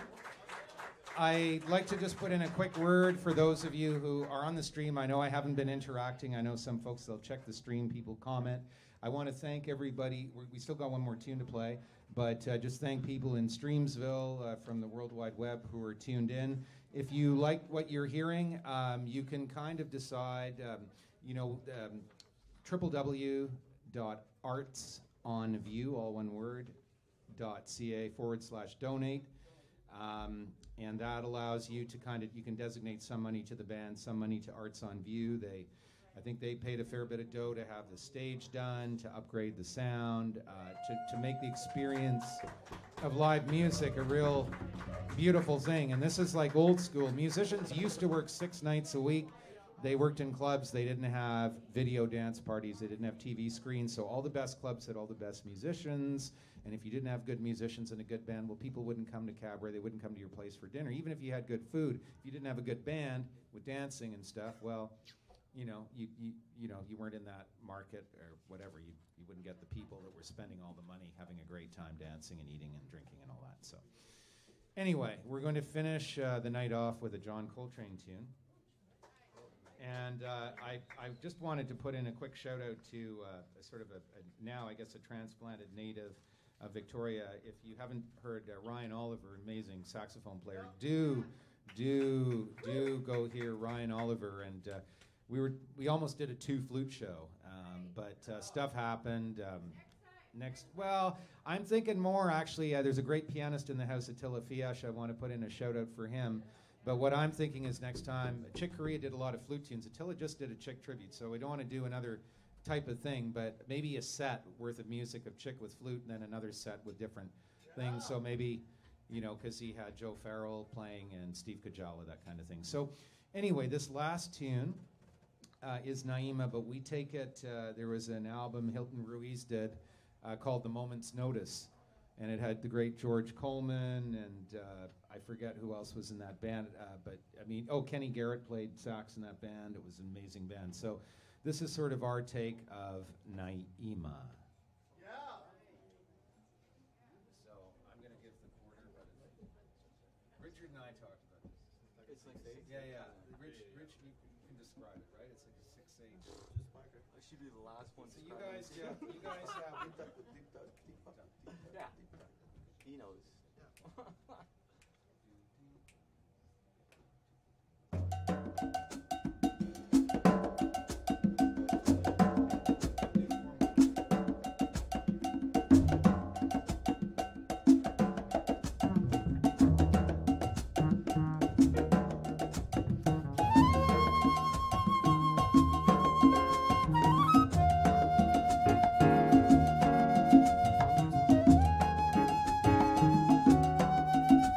I'd like to just put in a quick word for those of you who are on the stream. I know I haven't been interacting. I know some folks, they'll check the stream, people comment. I want to thank everybody. We we still got one more tune to play, but uh, just thank people in Streamsville uh, from the World Wide Web who are tuned in. If you like what you're hearing, um, you can kind of decide, um, you know, um, w w w dot arts on view, all one word, dot ca forward slash donate. Um, and that allows you to kind of, you can designate some money to the band, some money to Arts on View. They, I think they paid a fair bit of dough to have the stage done, to upgrade the sound, uh, to, to make the experience of live music a real beautiful thing. And this is like old school. Musicians used to work six nights a week. They worked in clubs. They didn't have video dance parties. They didn't have T V screens. So all the best clubs had all the best musicians. And if you didn't have good musicians and a good band, well, people wouldn't come to Cabaret. They wouldn't come to your place for dinner. Even if you had good food, if you didn't have a good band with dancing and stuff, well, you know, you you, you know, you weren't in that market or whatever. You you wouldn't get the people that were spending all the money having a great time dancing and eating and drinking and all that. So anyway, we're going to finish uh, the night off with a John Coltrane tune. And uh, I, I just wanted to put in a quick shout out to uh, a sort of a, a now, I guess, a transplanted native of Victoria. If you haven't heard uh, Ryan Oliver, amazing saxophone player, do, do, do go hear Ryan Oliver. And uh, we were we almost did a two flute show, um, but uh, stuff happened. Um, next, well, I'm thinking more actually. Uh, there's a great pianist in the house, Attila Fiash. I want to put in a shout out for him. But what I'm thinking is next time, Chick Corea did a lot of flute tunes. Attila just did a Chick tribute, so we don't want to do another type of thing, but maybe a set worth of music of Chick with flute and then another set with different things. So maybe, you know, because he had Joe Farrell playing and Steve Kajala, that kind of thing. So anyway, this last tune uh, is Naima, but we take it, uh, there was an album Hilton Ruiz did uh, called The Moment's Notice. And it had the great George Coleman, and uh, I forget who else was in that band. Uh, but, I mean, oh, Kenny Garrett played sax in that band. It was an amazing band. So this is sort of our take of Naima. Yeah. So I'm going to give the quarter. But Richard and I talked about this. It's like eight? Yeah, yeah. Rich, Rich, you can describe it, right? It's like a six eight. I should be the last one. So you guys, yeah, you guys have... Yeah. He knows. Thank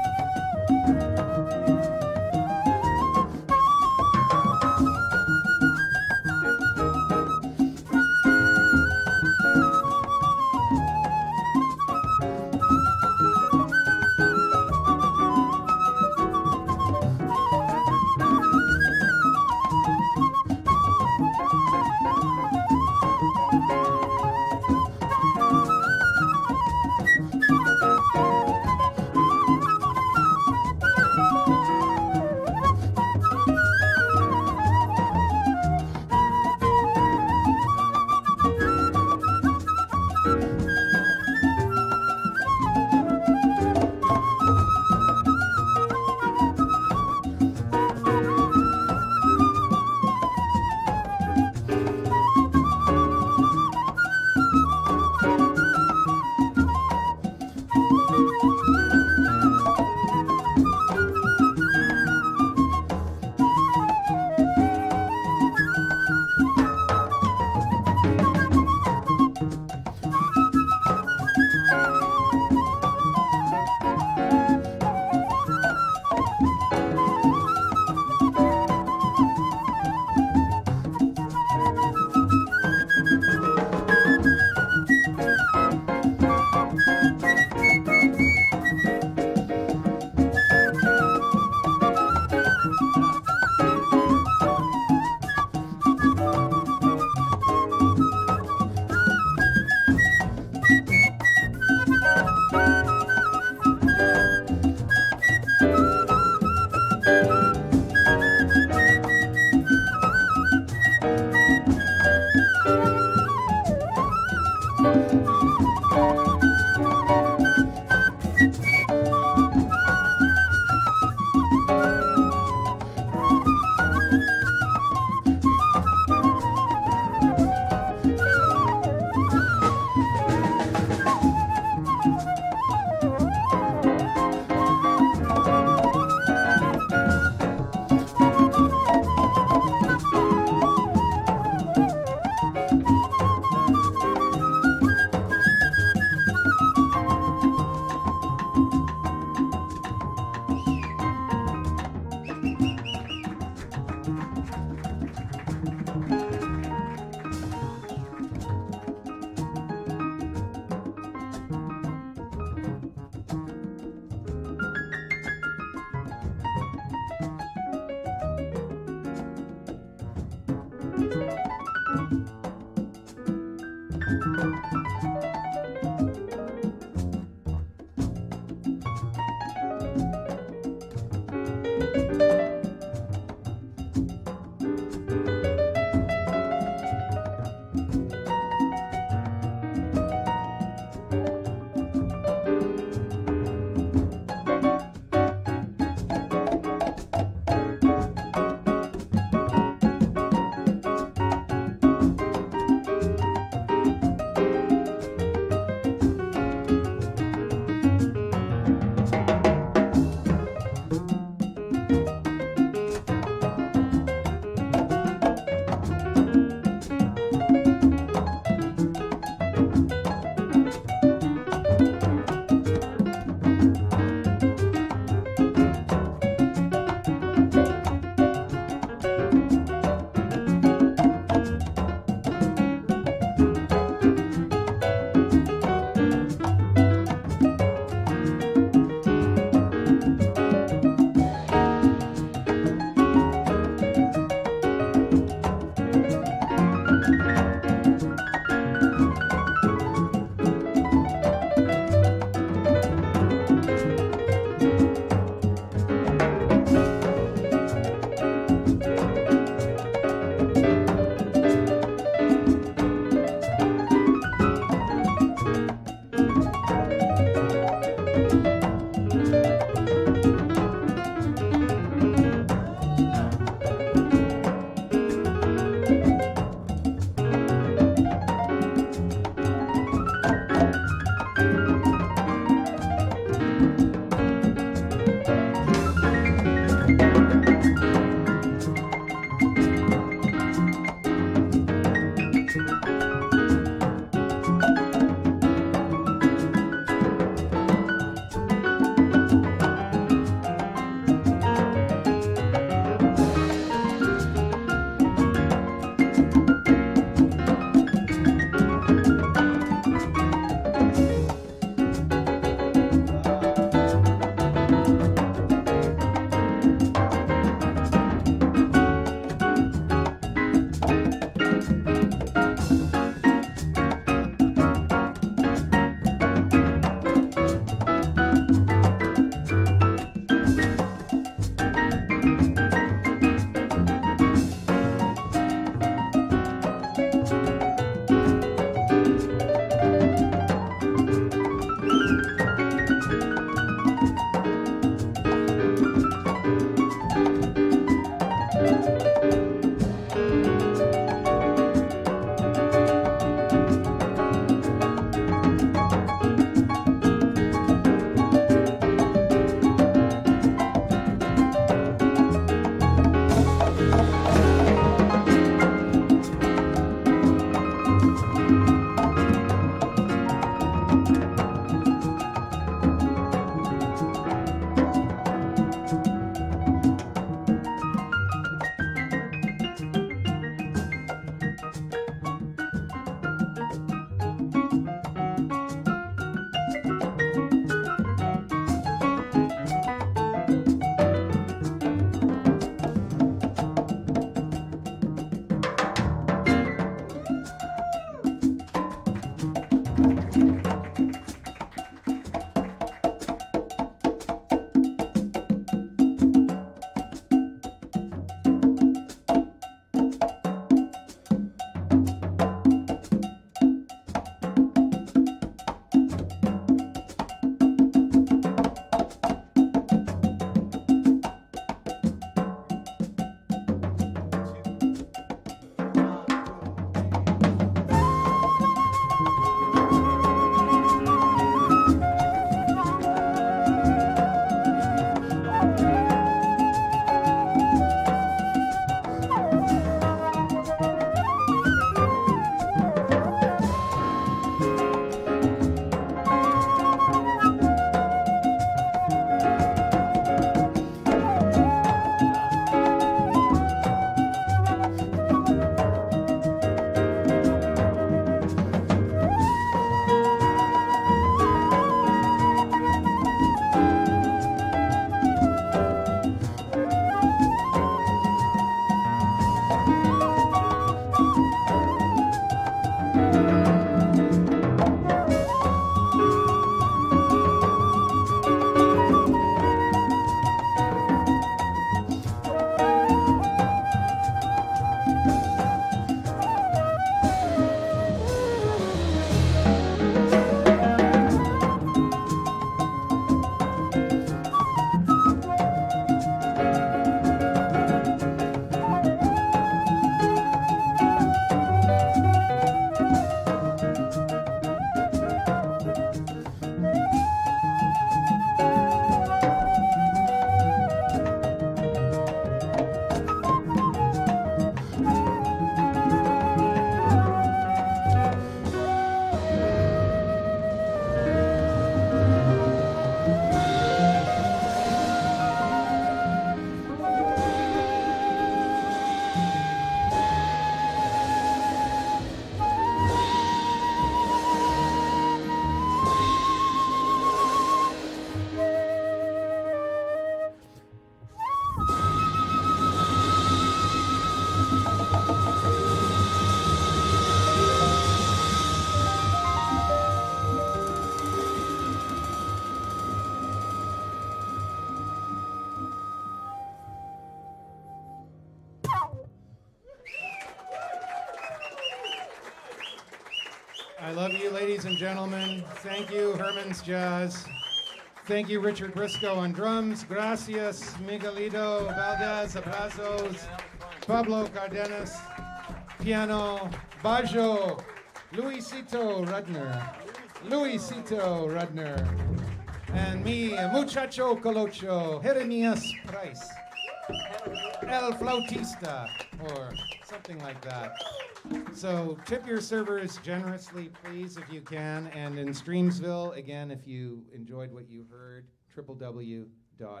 I love you, ladies and gentlemen. Thank you, Herman's Jazz. Thank you, Richard Brisco on drums. Gracias, Miguelito Valdes, abrazos. Pablo Cardenas, piano. Bajo, Luisito Rudner. Luisito Rudner. And me, Muchacho Colocho, Jeremias Price. El Flautista, or something like that. So tip your servers generously, please, if you can. And in Streamsville, again, if you enjoyed what you heard, w w w dot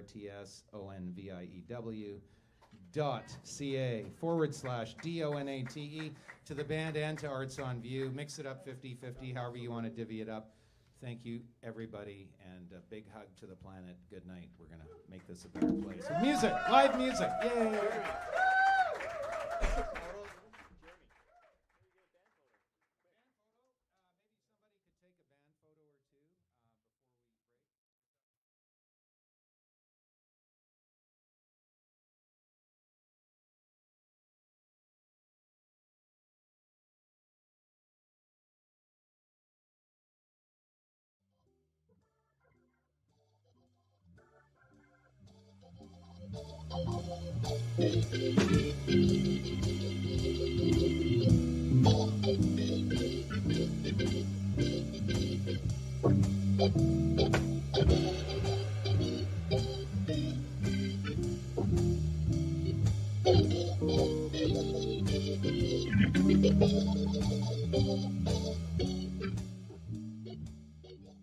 artsonview dot ca forward slash D O N A T E to the band and to Arts on View. Mix it up fifty fifty, however you want to divvy it up. Thank you, everybody, and a big hug to the planet. Good night. We're going to make this a better place. With music, live music. Yay! Thank you.